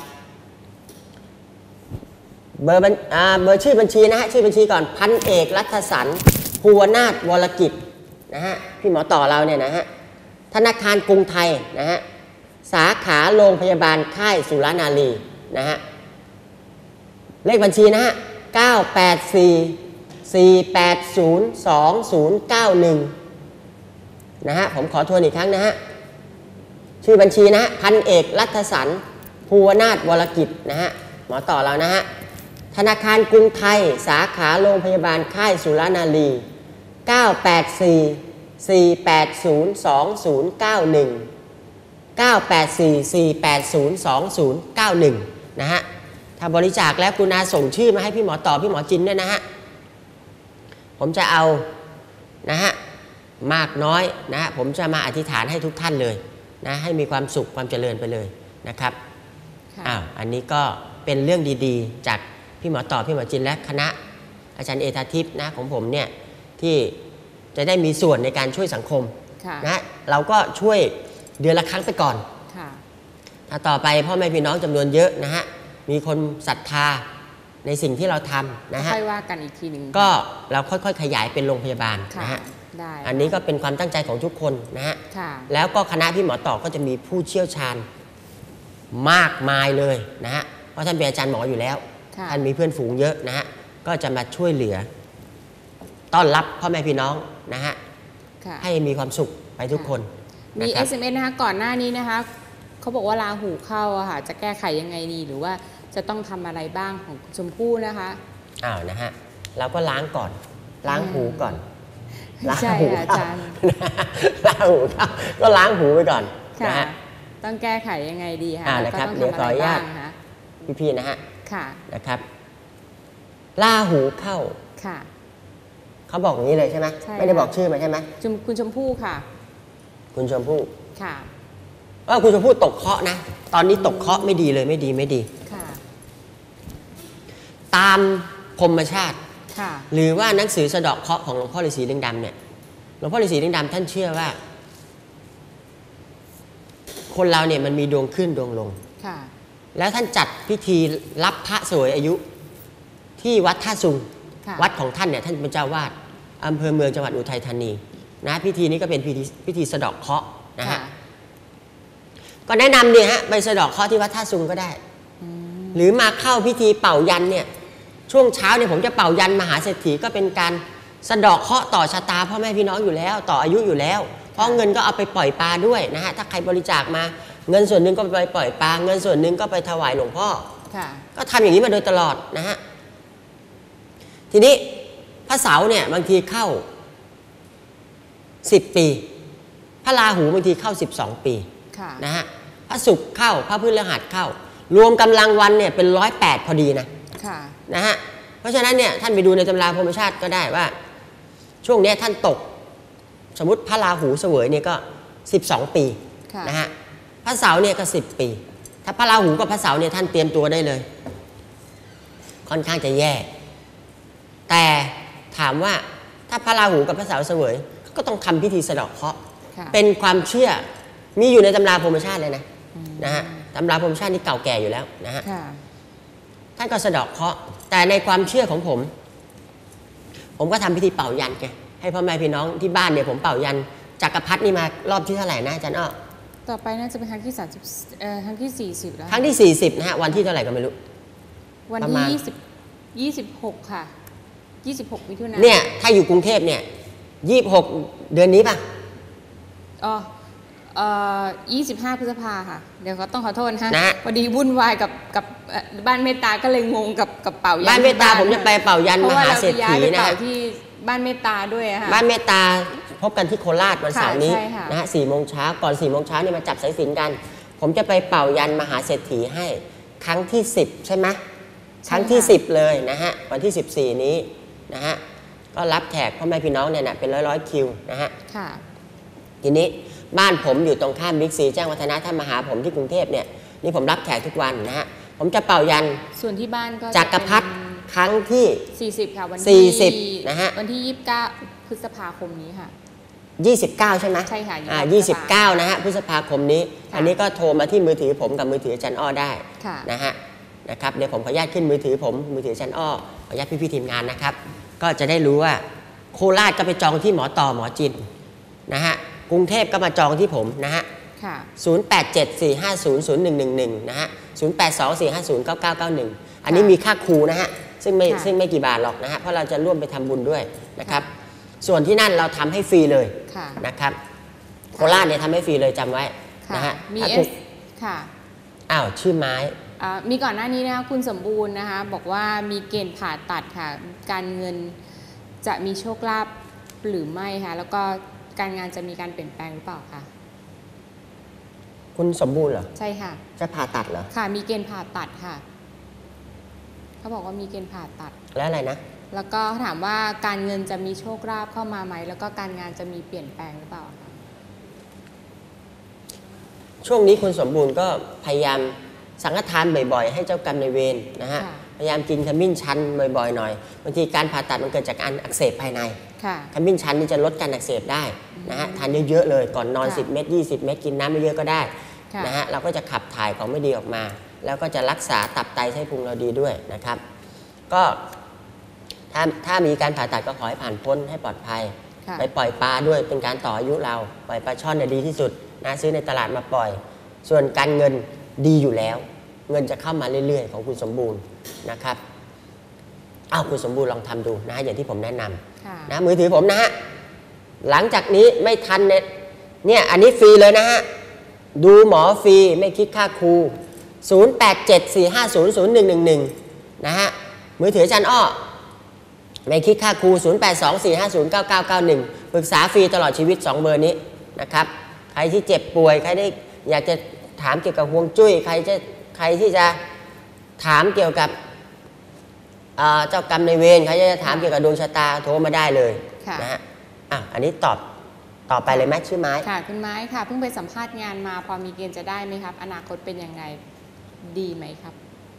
เบอร์บัญอ่าเบอร์ชื่อบัญชีนะฮะชื่อบัญชีก่อนพันเอกรัฐสันภูวนาถวรกิจนะฮะพี่หมอต่อเราเนี่ยนะฮะธนาคารกรุงไทยนะฮะสาขาโรงพยาบาลค่ายสุรนารีนะฮะเลขบัญชีนะฮะเก้า แปด สี่ สี่ แปด ศูนย์ สอง ศูนย์ เก้า หนึ่งนะฮะผมขอทวนอีกครั้งนะฮะชื่อบัญชีนะฮะพันเอกรัฐสันภูวนาถวรกิจนะฮะหมอต่อเรานะฮะธนาคารกรุงไทยสาขาโรงพยาบาลค่ายสุรนารีเก้า แปด สี่ สี่ แปด ศูนย์ สอง ศูนย์ เก้า หนึ่ง เก้า แปด สี่ สี่ แปด ศูนย์ สอง ศูนย์ เก้า หนึ่งนะฮะถ้าบริจาคแล้วคุณอาส่งชื่อมาให้พี่หมอต่อพี่หมอจินด้วยนะฮะผมจะเอานะฮะมากน้อยนะฮะผมจะมาอธิษฐานให้ทุกท่านเลยนะให้มีความสุขความเจริญไปเลยนะครับอ้าวอันนี้ก็เป็นเรื่องดีๆจากพี่หมอต่อพี่หมอจินและคณะอาจารย์เอตาทิพย์นะของผมเนี่ยที่จะได้มีส่วนในการช่วยสังคมนะเราก็ช่วยเดือนละครั้งไปก่อนถ้าต่อไปพ่อแม่พี่น้องจำนวนเยอะนะฮะมีคนศรัทธาในสิ่งที่เราทำนะฮะค่อยว่ากันอีกทีหนึ่งก็เราค่อยๆขยายเป็นโรงพยาบาลนะฮะอันนี้ก็เป็นความตั้งใจของทุกคนนะฮะแล้วก็คณะพี่หมอต่อก็จะมีผู้เชี่ยวชาญมากมายเลยนะฮะเพราะท่านเป็นอาจารย์หมออยู่แล้วท่านมีเพื่อนฝูงเยอะนะฮะก็จะมาช่วยเหลือต้อนรับพ่อแม่พี่น้องนะฮะให้มีความสุขไปทุกคนมี เอส เอ็ม เอส นะคะก่อนหน้านี้นะคะเขาบอกว่าราหูเข้าอะค่ะจะแก้ไขยังไงดีหรือว่าจะต้องทำอะไรบ้างของชมพู่นะคะอ้าวนะฮะเราก็ล้างก่อนล้างหูก่อนใช่อาจารย์ล้างหูเข้าก็ล้างหูไปก่อนนะฮะต้องแก้ไขยังไงดีคะนะครับเดี๋ยวขออนุญาตพี่ๆนะฮะนะครับราหูเข้าค่ะเขาบอกอย่างนี้เลยใช่ไหมไม่ได้บอกชื่อมาใช่ไหมคุณชมพู่ค่ะคุณชมพู่ค่ะเออคุณชมพู่ตกเคราะห์นะตอนนี้ตกเคราะห์ไม่ดีเลยไม่ดีไม่ดีค่ะตามพรหมชาติค่ะหรือว่าหนังสือสะเดาะเคราะห์ของหลวงพ่อฤาษีลิงดำเนี่ยหลวงพ่อฤาษีลิงดำท่านเชื่อว่าคนเราเนี่ยมันมีดวงขึ้นดวงลงค่ะแล้วท่านจัดพิธีรับพระสวยอายุที่วัดท่าซุงวัดของท่านเนี่ยท่านเป็นเจ้าวาดอำเภอเมืองจังหวัดอุทัยธานีนะพิธีนี้ก็เป็นพิธีพิธีสะเดาะเคราะห์นะฮะก็แนะนำเนี่ยฮะไปสะเดาะเคราะห์ที่วัดท่าซุงก็ได้หรือมาเข้าพิธีเป่ายันเนี่ยช่วงเช้าเนี่ยผมจะเป่ายันมหาเศรษฐีก็เป็นการสะเดาะเคราะห์ต่อชะตาพ่อแม่พี่น้องอยู่แล้วต่ออายุอยู่แล้วเพราะเงินก็เอาไปปล่อยปลาด้วยนะฮะถ้าใครบริจาคมาเงินส่วนหนึ่งก็ไปปล่อยปลาเงินส่วนหนึ่งก็ไปถวายหลวงพ่อก็ทำอย่างนี้มาโดยตลอดนะฮะทีนี้พระเสาร์เนี่ยบางทีเข้าสิบปีพระราหูบางทีเข้าสิบสองปีนะฮะพระศุกร์เข้าพระพฤหัสเข้ารวมกำลังวันเนี่ยเป็นร้อยแปดพอดีนะนะฮะเพราะฉะนั้นเนี่ยท่านไปดูในตำราพรหมชาติก็ได้ว่าช่วงนี้ท่านตกสมมติพระราหูเสวยเนี่ยก็สิบสองปีนะฮะพระเสาร์เนี่ยก็สิบปีถ้าพระราหูกับพระเสาร์เนี่ยท่านเตรียมตัวได้เลยค่อนข้างจะแย่แต่ถามว่าถ้าพระราหูกับพระเสาร์เสวยก็ต้องทำพิธีสะเดาะเคราะห์เป็นความเชื่อมีอยู่ในตำราพรหมชาติเลยนะนะฮะตำราพรหมชาตินี่เก่าแก่อยู่แล้วนะฮะท่านก็สะเดาะเคราะห์แต่ในความเชื่อของผมผมก็ทำพิธีเป่ายันไงให้พ่อแม่พี่น้องที่บ้านเนี่ยผมเป่ายันจักรพรรดินี่มารอบที่เท่าไหร่นะอาจารย์อ้อต่อไปน่าจะเป็นครั้งที่สามสิบเอ่อครั้งที่สี่สิบแล้วครั้งที่สี่สิบนะฮะวันที่เท่าไหร่ก็ไม่รู้วันที่ยี่สิบยี่สิบหกค่ะยี่สิบหกมิถุนายนเนี่ยถ้าอยู่กรุงเทพเนี่ยยี่สิบหกเดือนนี้ป่ะอ๋อเอ่อยี่สิบห้าพฤษภาค่ะเดี๋ยวก็ต้องขอโทษนะพอดีวุ่นวายกับกับบ้านเมตตาก็เลยงงกับกับเป่ายันบ้านเมตตาผมจะไปเป่ายันมหาเศรษฐีนะที่บ้านเมตตาด้วยอะค่ะบ้านเมตตาพบกันที่โคราชวันเสาร์นี้ค่ะนะฮะสี่โมงเช้าก่อนสี่โมงเช้านี่มาจับสายสิญจน์กันผมจะไปเป่ายันมหาเศรษฐีให้ครั้งที่สิบใช่ไหมครั้งที่สิบเลยนะฮะวันที่สิบสี่นี้นะฮะก็รับแขกพ่อแม่พี่น้องเนี่ยนะเป็นร้อยร้อยคิวนะฮะทีนี้บ้านผมอยู่ตรงข้ามบิ๊กซีแจ้งวัฒนะถ้ามาหาผมที่กรุงเทพเนี่ยนี่ผมรับแขกทุกวันนะฮะผมจะเป่ายันส่วนที่บ้านก็จักรพรรดิครั้งที่สี่สิบค่ะวันที่สี่สิบนะฮะวันที่ยี่สิบเก้าพฤษภาคมนี้ค่ะยี่สิบเก้าใช่ไหมใช่ค่ะอ่ายี่สิบเก้านะฮะพฤษภาคมนี้อันนี้ก็โทรมาที่มือถือผมกับมือถืออาจารย์อ้อได้นะฮะนะครับเดี๋ยวผมขออนุญาตขึ้นมือถือผมมือถืออาจารย์อ้อขออนุญาตพี่ๆทีมงานนะครับก็จะได้รู้ว่าโคราชก็ไปจองที่หมอต่อหมอจินนะฮะกรุงเทพก็มาจองที่ผมนะฮะศูนย์ แปด เจ็ด สี่ ห้า ศูนย์ ศูนย์ หนึ่ง หนึ่ง หนึ่งนะฮะศูนย์ แปด สอง สี่ ห้า ศูนย์ เก้า เก้า เก้า หนึ่งอันนี้มีค่าครูนะฮะซึ่งไม่ซึ่งไม่กี่บาทหรอกนะฮะเพราะเราจะร่วมไปทำบุญด้วยนะครับส่วนที่นั่นเราทำให้ฟรีเลยนะครับโคราชเนี่ยทำให้ฟรีเลยจำไว้นะฮะมีเอสค่ะอ้าวชื่อไม้มีก่อนหน้านี้นะคะคุณสมบูรณ์นะคะบอกว่ามีเกณฑ์ผ่าตัดค่ะการเงินจะมีโชคลาภหรือไม่คะแล้วก็การงานจะมีการเปลี่ยนแปลงหรือเปล่าคะคุณสมบูรณ์เหรอใช่ค่ะจะผ่าตัดเหรอค่ะมีเกณฑ์ผ่าตัดค่ะเขาบอกว่ามีเกณฑ์ผ่าตัดแล้วอะไรนะแล้วก็ถามว่าการเงินจะมีโชคลาภเข้ามาไหมแล้วก็การงานจะมีเปลี่ยนแปลงหรือเปล่าคะช่วงนี้คุณสมบูรณ์ก็พยายามสังฆทานบ่อยๆให้เจ้ากรรมนายเวรนะฮะพยายามกินขมิ้นชันบ่อยๆหน่อยบางทีการผ่าตัดมันเกิดจากการอักเสบภายในขมิ้นชันนี่จะลดการอักเสบได้นะฮะทานเยอะๆเลยก่อนนอนสิบเม็ดยี่สิบเม็ดกินน้ำไม่เยอะก็ได้นะฮะเราก็จะขับถ่ายของไม่ดีออกมาแล้วก็จะรักษาตับไตไส้พุงเราดีด้วยนะครับก็ถ้าถ้ามีการผ่าตัดก็ขอให้ผ่านพ้นให้ปลอดภัยไปปล่อยปลาด้วยเป็นการต่ออายุเราปล่อยปลาช่อนเนี่ยดีที่สุดนะซื้อในตลาดมาปล่อยส่วนการเงินดีอยู่แล้วเงินจะเข้ามาเรื่อยๆของคุณสมบูรณ์นะครับอ้าวคุณสมบูรณ์ลองทำดูนะอย่างที่ผมแนะนำนะมือถือผมนะฮะหลังจากนี้ไม่ทันเนี่ยเนี่ยอันนี้ฟรีเลยนะฮะดูหมอฟรีไม่คิดค่าครูศูนย์ แปด เจ็ด สี่ ห้า ศูนย์ ศูนย์ หนึ่ง หนึ่ง หนึ่งนะฮะมือถืออาจารย์อ้อไม่คิดค่าครูศูนย์ แปด สอง สี่ ห้า ศูนย์ เก้า เก้า เก้า หนึ่งปรึกษาฟรีตลอดชีวิตสองเบอร์นี้นะครับใครที่เจ็บป่วยใครได้อยากจะถามเกี่ยวกับฮวงจุ้ยใครจะใครที่จะถามเกี่ยวกับเจ้ากรรมนายเวรใครจะถามเกี่ยวกับดวงชะตาโทรมาได้เลยนะฮะอ่ะอันนี้ตอบต่อไปเลยไหมชื่อไม้ค่ะคุณไม้ค่ะเพิ่งไปสัมภาษณ์งานมาพอมีเกณฑ์จะได้ไหมครับอนาคตเป็นยังไงดีไหมครับ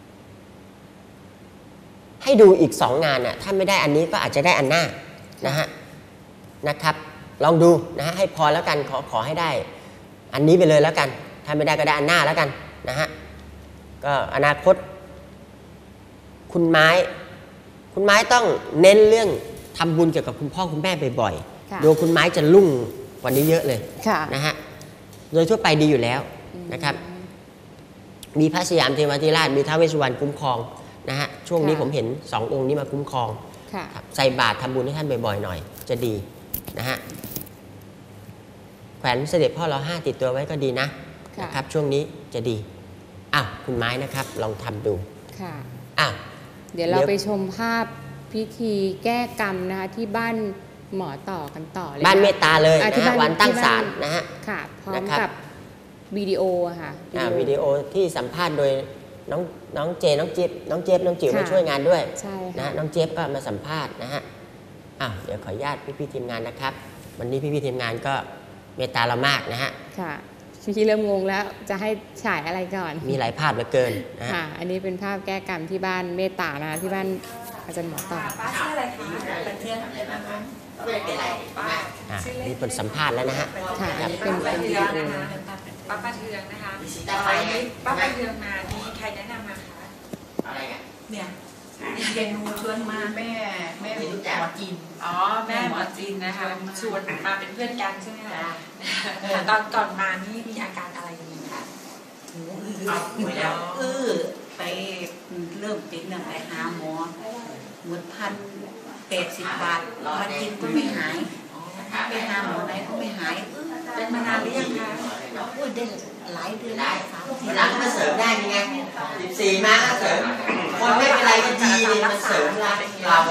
ให้ดูอีกสองงานน่ะถ้าไม่ได้อันนี้ก็อาจจะได้อันหน้านะฮะนะครับลองดูนะฮะให้พอแล้วกันขอขอให้ได้อันนี้ไปเลยแล้วกันถ้าไม่ได้ก็ได้อันหน้าแล้วกันนะฮะก็อนาคตคุณไม้คุณไม้ต้องเน้นเรื่องทำบุญเกี่ยวกับคุณพ่อคุณแม่บ่อยๆโดยคุณไม้จะรุ่งกว่านี้เยอะเลยนะฮะโดยทั่วไปดีอยู่แล้วนะครับมีพระสยามเทวาธิราชมีท้าวเวสสุวรรณคุ้มครองนะฮะช่วงนี้ผมเห็นสององค์นี้มาคุ้มครองใส่บาตรทำบุญให้ท่านบ่อยๆหน่อยจะดีนะฮะแขวนเสด็จพ่อเราห้าติดตัวไว้ก็ดีนะนะครับช่วงนี้จะดีอ้าวคุณไม้นะครับลองทำดูค่ะอ้าวเดี๋ยวเราไปชมภาพพิธีแก้กรรมนะคะที่บ้านหมอต่อกันต่อเลยบ้านเมตตาเลยนะฮะวันตั้งศาลนะฮะค่ะพร้อมกับวิดีโอค่ะวิดีโอที่สัมภาษณ์โดยน้องน้องเจน้องเจี๊ยบน้องเจี๊ยบน้องจิ๋วมาช่วยงานด้วยนะน้องเจี๊ยบก็มาสัมภาษณ์นะฮะอ้าวเดี๋ยวขออนุญาตพี่ๆทีมงานนะครับวันนี้พี่ๆทีมงานก็เมตตาเรามากนะฮะค่ะพี่เริ่มงงแล้วจะให้ฉายอะไรก่อนมีหลายภาพเหลือเกินนะค่ะอันนี้เป็นภาพแก้กรรมที่บ้านเมตตานะที่บ้านอาจารย์หมอต่อป้าชื่ออะไรคะเป็นเพื่อนนะคะไม่เป็นไรป้านี่เป็นสัมภาษณ์แล้วนะฮะค่ะเป็นเป็นวิดีโอป้าป้าเทืองนะคะไปป้าป้าเทืองมามีใครแนะนำมาคะอะไรกันเนี่ยเรียนรู้ชวนมาแม่แม่หมอจีนอ๋อแม่หมอจีนนะคะชวนมาเป็นเพื่อนกันใช่ไหมคะตอนก่อนมานี่มีอาการอะไรยังไงคะหูอื้อแล้วอื้อไปเริ่มติดหนึ่งไปหาหมอเหมือนพันแปดสิบบาทมากินก็ไม่หายไปหาหมอไหนก็ไม่หายเป็นมานานหรือยังคะอุ้ยได้หลายเดือนสามสี่หลังมาเสริมได้ยังไงสิบสี่มาก็เสริมคนไม่เป็นไรก็ดีเลยมาเสริมเราอ่ะ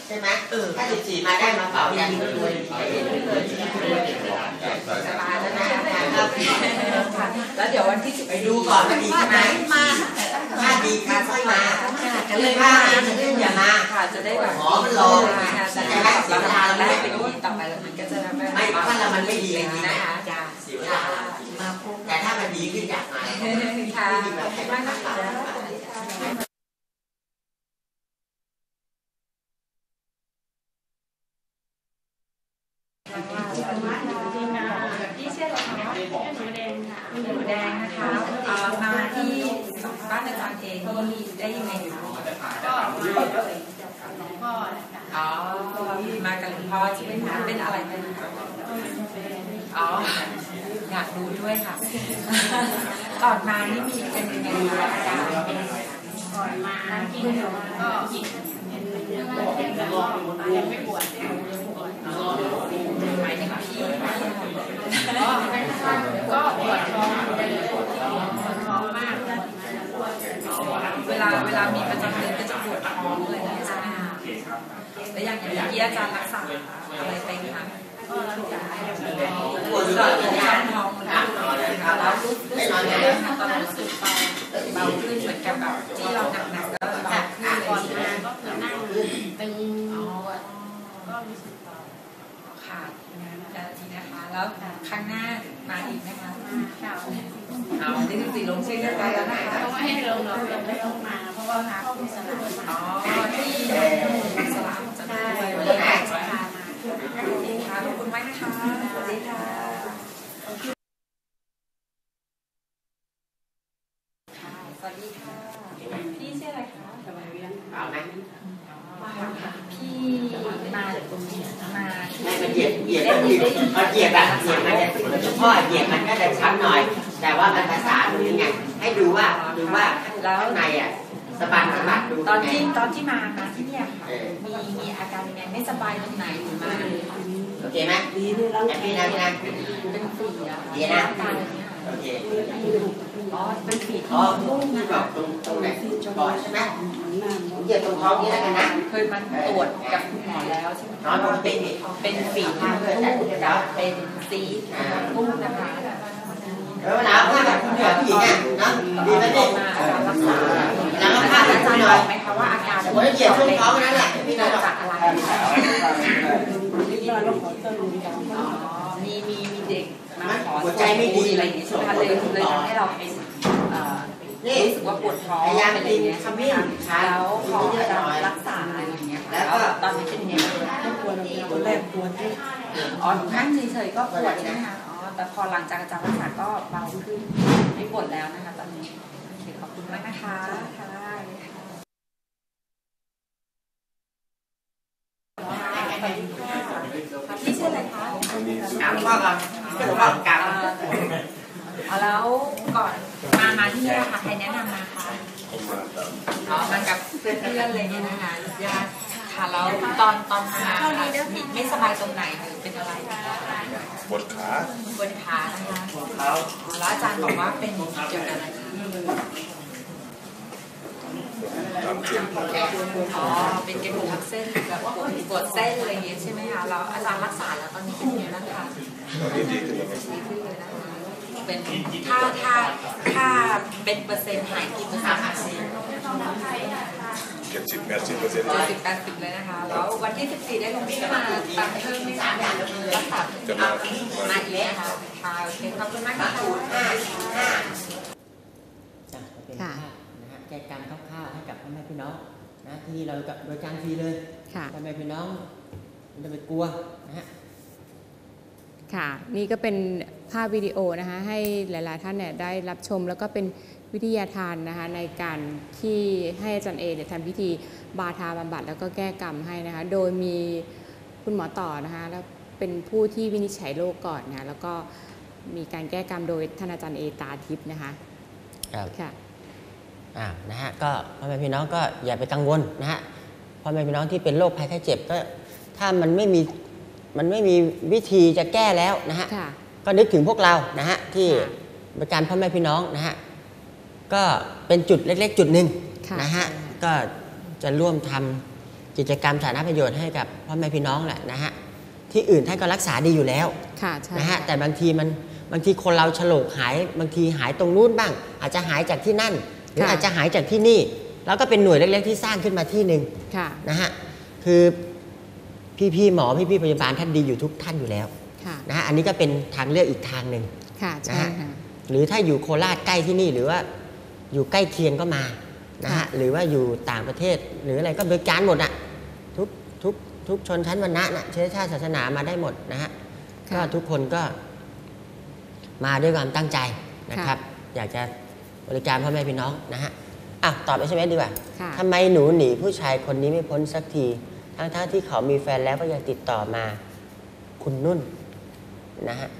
ใช่ไหมเออถ้าสิบสี่มาได้มาเป่ายันก็รวยสบายแล้วนะครับแล้วเดี๋ยววันที่สิบไปดูก่อนว่าดีใช่ไหมมาถ้าดีขึ้นค่อยมาจะเลยว่าจะขึ้นอย่ามาค่ะจะได้แบบหมอมันรอจะได้เสียเวลาแล้วไปดูต่อไปแล้วมันก็จะไม่ไม่ถ้าเรามันไม่ดีจริงๆนะคะเสียเวลาแต่ถ้ามันดีขึ้นอยากมาค่ะขอบคุณมากนะคะพี่เชื่อหรอคะหนูแดงค่ะหนูแดงนะคะมาที่บ้านอาจารย์เองที่ได้ยังไงคะก็พ่ออ๋อมากับหลวงพ่อใช่ไหมคะเป็นอะไรเป็นอ๋ออยากดูด้วยค่ะก่อนมานี่มีเป็นยังไงคะอาจารย์ก่อนมากินก็กินเป็นเรื่องแรกแล้วก็ยังไม่ปวดหมายถึงพี่ก็ก็ปวดท้องปวดท้องมากเวลาเวลามีประจำเดือนก็จะปวดท้องอะไรอย่างเงี้ยใช่ไหมคะแล้วอย่างอย่างที่อาจารย์รักษาอะไรไปคะก็รักษาปวดท้องท้องนะคะแล้วรู้สึกยังไงคะตอนรู้สึกเบาเบาขึ้นเหมือนกับแบบที่เราหนักๆแล้วเบาขึ้นก่อนมาก็คือนั่งตึงก็รู้สึกเบาค่ะทีนะคะแล้วครั้งหน้ามาอีกไหมคะเอาที่สิบสี่ลงชื่อกันไปแล้วนะคะไม่ให้ลงเราไม่ต้องมาเพราะว่าหาผู้สลับอ๋อที่สลับจะด้วยวันนี้จะพามาโอเคค่ะขอบคุณมากนะคะสวัสดีค่ะสวัสดีค่ะพี่ชื่ออะไรคะสวัสดีค่ะไหมพี่มาตรงนี้มาไม่มันเหยียบเหยียบมันเหยียบมันเหยียบแบบเหยียบมันจะพ่อเหยียบมันก็จะช้ำหน่อยแต่ว่ามันภาษาตรงนี้ไงให้ดูว่าดูว่าแล้วข้างในอ่ะสะบัดสะบัดดูตอนที่ตอนที่มามาที่เนี่ยค่ะมีมีอาการยังไงไม่สบายตรงไหนหรือมาโอเคไหมดีเลยแล้วพี่นะพี่นะเป็นฝีอะดีนะโอเคอ๋อเป็นฝีอ๋อที่บอกตรงตรงไหนก่อนใช่ไหมเหยียบตรงท้องนี้แล้วกันนะเคยมันตรวจกับคุณหมอแล้วใช่ไหมน้อยปกติเป็นฝีที่เกิดจากเป็นซีสพุ่งนะคะแล้วเวลาผ้าแบบผู้หญิงอ่ะเนาะดีไหมเนี่ยรักษาแล้วก็ผ้าแบบผู้หญิงไหมคะว่าอาการผมจะเหยียบช่วงท้องนั่นแหละพี่น้องจากอะไรมีมีมีเด็กมาขอหัวใจไม่ดีอะไรอย่างนี้ใช่ไหมคะเลยเลยทำให้เราเป็นรู้สึกว่าปวดท้องเป็นอะไรเงี้ยใช่ไหมคะแล้วพอเรารักษาอะไรอย่างเงี้ยแล้วก็ตอนนี้เป็นยังไงปวดปวดแรกปวดที่อ๋อข้างเฉยๆก็ปวดใช่ไหมคะอ๋อแต่พอหลังจากอาจารย์รักษาก็เบาขึ้นไม่ปวดแล้วนะคะตอนนี้ขอบคุณมากนะคะค่ะพี่ชื่ออะไรคะถามพ่อก่อนพ่อกับแล้วก่อนมามาที่นี่ค่ะใครแนะนำมาคะอ๋อมากับเพื่อนๆเลยเนี่ยนะคะญาติค่ะแล้วตอนตอนมาไม่สบายตรงไหนหรือเป็นอะไรปวดขาปวดขานะคะแล้วอาจารย์บอกว่าเป็นเกี่ยวกับอะไรอ๋อเป็นกระดูกทับเส้นแบบปวดปวดเส้นอะไรอย่างเงี้ยใช่ไหมคะแล้วอาจารย์รักษาแล้วตอนนี้เป็นยังไงบ้างคะดีขึ้นแล้วดีขึ้นเลยนะคะเป็นถ้าถ้าถ้าเป็นเปอร์เซ็นต์หายกี่เปอร์เซ็นต์คะเจ็ดสิบแปดสิบเปอร์เซ็นต์เจ็ดสิบแปดสิบเลยนะคะแล้ววันที่สิบสี่ได้ลงชื่อมาตามเพิ่มไหมคะรักษาจะมามาอีกนะคะค่ะโอเคขอบคุณมากค่ะค่ะนะฮะแก้กรรมคร่าวๆให้กับพ่อแม่พี่น้องนะที่เรากับโดยการฟรีเลยพ่อแม่พี่น้องไม่ต้องไปกลัวนะฮะค่ะนี่ก็เป็นภาพวิดีโอนะคะให้หลายๆท่านเนี่ยได้รับชมแล้วก็เป็นวิทยาทานนะคะในการที่ให้อาจารย์เอเนี่ยทำพิธีบาทาบำบัดแล้วก็แก้กรรมให้นะคะโดยมีคุณหมอต่อนะคะแล้วเป็นผู้ที่วินิจฉัยโรคก่อนนะแล้วก็มีการแก้กรรมโดยท่านอาจารย์เอตาทิพย์นะคะครับค่ะอ่านะฮะก็พ่อแม่พี่น้องก็อย่าไปกังวลนะฮะพ่อแม่พี่น้องที่เป็นโรคภัยไข้เจ็บก็ถ้ามันไม่มีมันไม่มีวิธีจะแก้แล้วนะฮะก็นึกถึงพวกเรานะฮะที่บริการพ่อแม่พี่น้องนะฮะก็เป็นจุดเล็กๆจุดหนึ่งนะฮะก็จะร่วมทำกิจกรรมสาธารณประโยชน์ให้กับพ่อแม่พี่น้องแหละนะฮะที่อื่นท่านก็รักษาดีอยู่แล้วนะฮะแต่บางทีมันบางทีคนเราฉลกหายบางทีหายตรงนู้นบ้างอาจจะหายจากที่นั่นหรืออาจจะหายจากที่นี่แล้วก็เป็นหน่วยเล็กๆที่สร้างขึ้นมาที่หนึ่งนะฮะคือพี่ๆหมอพี่ๆพยาบาลท่านดีอยู่ทุกท่านอยู่แล้วนะฮะอันนี้ก็เป็นทางเลือกอีกทางหนึ่งนะฮะหรือถ้าอยู่โคราชใกล้ที่นี่หรือว่าอยู่ใกล้เคียงก็มานะฮะหรือว่าอยู่ต่างประเทศหรืออะไรก็บริการหมดอ่ะทุกทุกทุกชนชั้นวรรณะนะเชื้อชาติศาสนามาได้หมดนะฮะก็ทุกคนก็มาด้วยความตั้งใจนะครับอยากจะบริการพ่อแม่พี่น้องนะฮะอ่ะตอบไปใช่ไหมดีกว่าทำไมหนูหนีผู้ชายคนนี้ไม่พ้นสักทีทั้งๆที่เขามีแฟนแล้วก็ยังติดต่อมาคุณนุ่นนะฮะ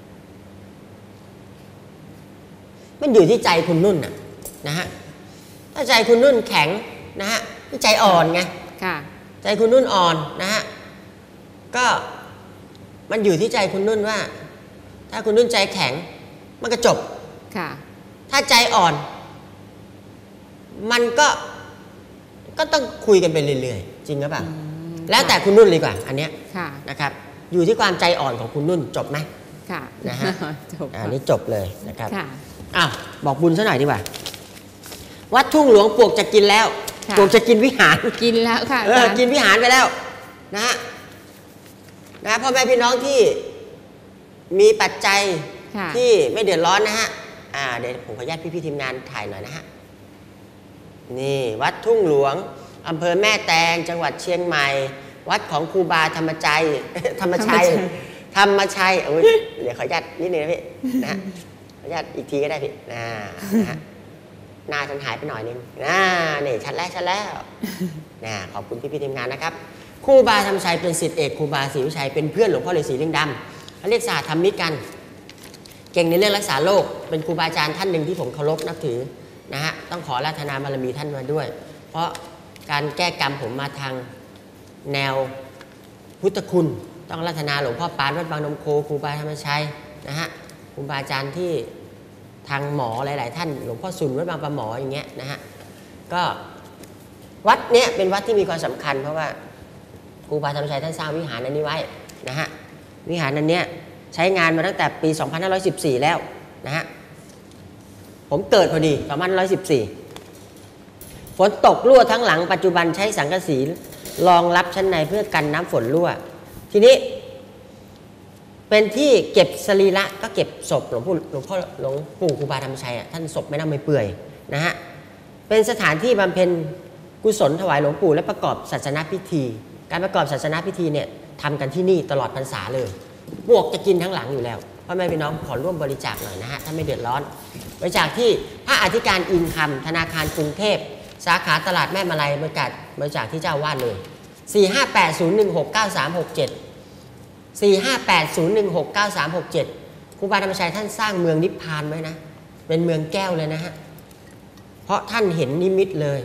มันอยู่ที่ใจคุณนุ่นน่ะนะฮะถ้าใจคุณนุ่นแข็งนะฮะที่ใจอ่อนไงใจคุณนุ่นอ่อนนะฮะก็มันอยู่ที่ใจคุณนุ่นว่าถ้าคุณนุ่นใจแข็งมันก็จบถ้าใจอ่อนมันก็ก็ต้องคุยกันไปเรื่อยๆจริงหรือเปล่าแล้วแต่คุณนุ่นเลยกว่าอันเนี้ยนะครับอยู่ที่ความใจอ่อนของคุณนุ่นจบไหมนะฮะอันนี้จบเลยนะครับอ้าวบอกบุญซะหน่อยดีกว่าวัดทุ่งหลวงปวกจะกินแล้วปวกจะกินวิหารกินแล้วค่ะเออกินวิหารไปแล้วนะฮะนะพ่อแม่พี่น้องที่มีปัจจัยที่ไม่เดือดร้อนนะฮะอ่าเดี๋ยวผมขออนุญาตพี่ๆทีมงานถ่ายหน่อยนะฮะนี่วัดทุ่งหลวงอำเภอแม่แตงจังหวัดเชียงใหม่วัดของครูบาธรรมใจธรรมชัยธรรมชัยโอ้ยเดี๋ยวขออนุญาตนิดนึงนะพี่นะขออนุญาตอีกทีก็ได้พี่นะนะฮะหน้าฉันหายไปหน่อยนึงนะนี่ชัดแล้วชัดแล้วนะขอบคุณพี่ๆทีมงานนะครับครูบาธรรมชัยเป็นศิษย์เอกครูบาศรีวิชัยเป็นเพื่อนหลวงพ่อฤาษีลิงดำเขาเรียกสหธรรมิกกันเก่งในเรื่องรักษาโรคเป็นครูบาอาจารย์ท่านหนึ่งที่ผมเคารพนับถือนะฮะต้องขอราธนาบารมีท่านมาด้วย เพราะการแก้กรรมผมมาทางแนวพุทธคุณต้องราธนาหลวงพ่อปานวัดบางนมโคครูบาธรรมชัยนะฮะครูบาอาจารย์ที่ทางหมอหลายๆท่านหลวงพ่อสุนวัดบางปลาหมออย่างเงี้ยนะฮะก็วัดเนี้ยเป็นวัดที่มีความสำคัญเพราะว่าครูบาธรรมชัยท่านสร้างวิหารอันนี้ไว้นะฮะวิหารอันเนี้ยใช้งานมาตั้งแต่ปีสองพันห้าร้อยสิบสี่แล้วนะฮะผมเกิดพอดีสองพันห้าร้อยสิบสี่ฝนตกรั่วทั้งหลังปัจจุบันใช้สังกะสีรองรับชั้นในเพื่อกันน้ำฝนรั่วทีนี้เป็นที่เก็บสรีระก็เก็บศพหลวงปู่หลวงพ่อหลวงปู่ครูบาธรรมชัยท่านศพไม่เน่าไม่เปื่อยนะฮะเป็นสถานที่บำเพ็ญกุศลถวายหลวงปู่และประกอบศาสนพิธีการประกอบศาสนพิธีเนี่ยทำกันที่นี่ตลอดพรรษาเลยพวกจะกินทั้งหลังอยู่แล้วพ่อแม่พี่น้องขอร่วมบริจาคหน่อยนะฮะถ้าไม่เดือดร้อนบริจาคที่พระอธิการอินคำธนาคารกรุงเทพสาขาตลาดแม่มาลัยบริจาคบริจาคที่เจ้าวาดเลยสี่ ห้า แปด ศูนย์ หนึ่ง หก เก้า สาม หก เจ็ด สี่ ห้า แปด ศูนย์ หนึ่ง หก เก้า สาม หก เจ็ดครูบาธรรมชัยท่านสร้างเมืองนิพพานไว้นะเป็นเมืองแก้วเลยนะฮะเพราะท่านเห็นนิมิตเลย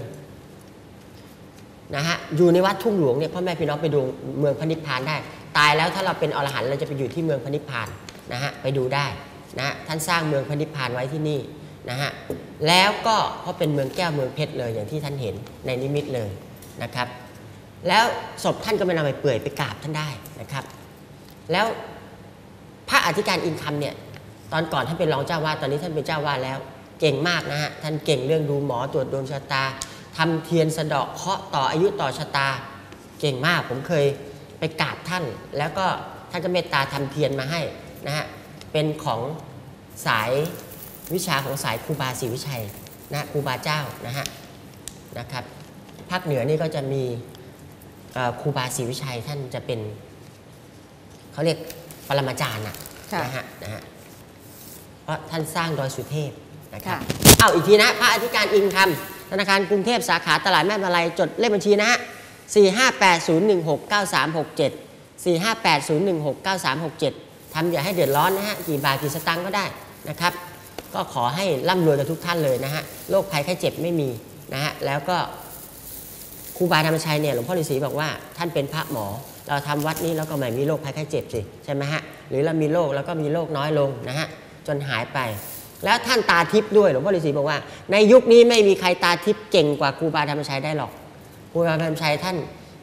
นะฮะอยู่ในวัดทุ่งหลวงเนี่ยพ่อแม่พี่น้องไปดูเมืองพระนิพพานได้ตายแล้วถ้าเราเป็นอรหันต์เราจะไปอยู่ที่เมืองพระนิพพานนะฮะไปดูได้นะฮะท่านสร้างเมืองพระนิพพานไว้ที่นี่นะฮะแล้วก็เพราะเป็นเมืองแก้วเมืองเพชรเลยอย่างที่ท่านเห็นในนิมิตเลยนะครับแล้วศพท่านก็ไม่นำไปเปื่อยไปกราบท่านได้นะครับแล้วพระอธิการอินคำเนี่ยตอนก่อนท่านเป็นรองเจ้าวาดตอนนี้ท่านเป็นเจ้าวาดแล้วเก่งมากนะฮะท่านเก่งเรื่องดูหมอตรวจดวงชะตาทำเทียนสะเดาะเคราะห์ต่ออายุต่อชะตาเก่งมากผมเคยไปกราบท่านแล้วก็ท่านก็เมตตาทำเทียนมาให้นะฮะเป็นของสายวิชาของสายครูบาศรีวิชัยนะครูบาเจ้านะฮะนะครับภาคเหนือนี่ก็จะมีครูบาศรีวิชัยท่านจะเป็นเขาเรียกปรมาจารย์นะนะฮะนะฮะเพราะท่านสร้างดอยสุเทพนะครับเอาอีกทีนะพระอธิการอินคำธนาคารกรุงเทพสาขาตลาดแม่มาลัยจดเลขบัญชีนะฮะสี่ ห้า แปด ศูนย์ หนึ่ง หก เก้า สาม หก เจ็ด สี่ ห้า แปด ศูนย์ หนึ่ง หก เก้า สาม หก เจ็ดทำอย่าให้เดือดร้อนนะฮะกี่บาทกี่สตางค์ก็ได้นะครับก็ขอให้ร่ำรวยกันทุกท่านเลยนะฮะโรคภัยไข้เจ็บไม่มีนะฮะแล้วก็ครูบาธรรมชัยเนี่ยหลวงพ่อฤาษีบอกว่าท่านเป็นพระหมอเราทำวัดนี้แล้วก็ไม่มีโรคภัยไข้เจ็บสิใช่ไหมฮะหรือเรามีโรคแล้วก็มีโรคน้อยลงนะฮะจนหายไปแล้วท่านตาทิพย์ด้วยหลวงพ่อฤาษีบอกว่าในยุคนี้ไม่มีใครตาทิพย์เก่งกว่าครูบาธรรมชัยได้หรอกครูบาธรรมชัยท่าน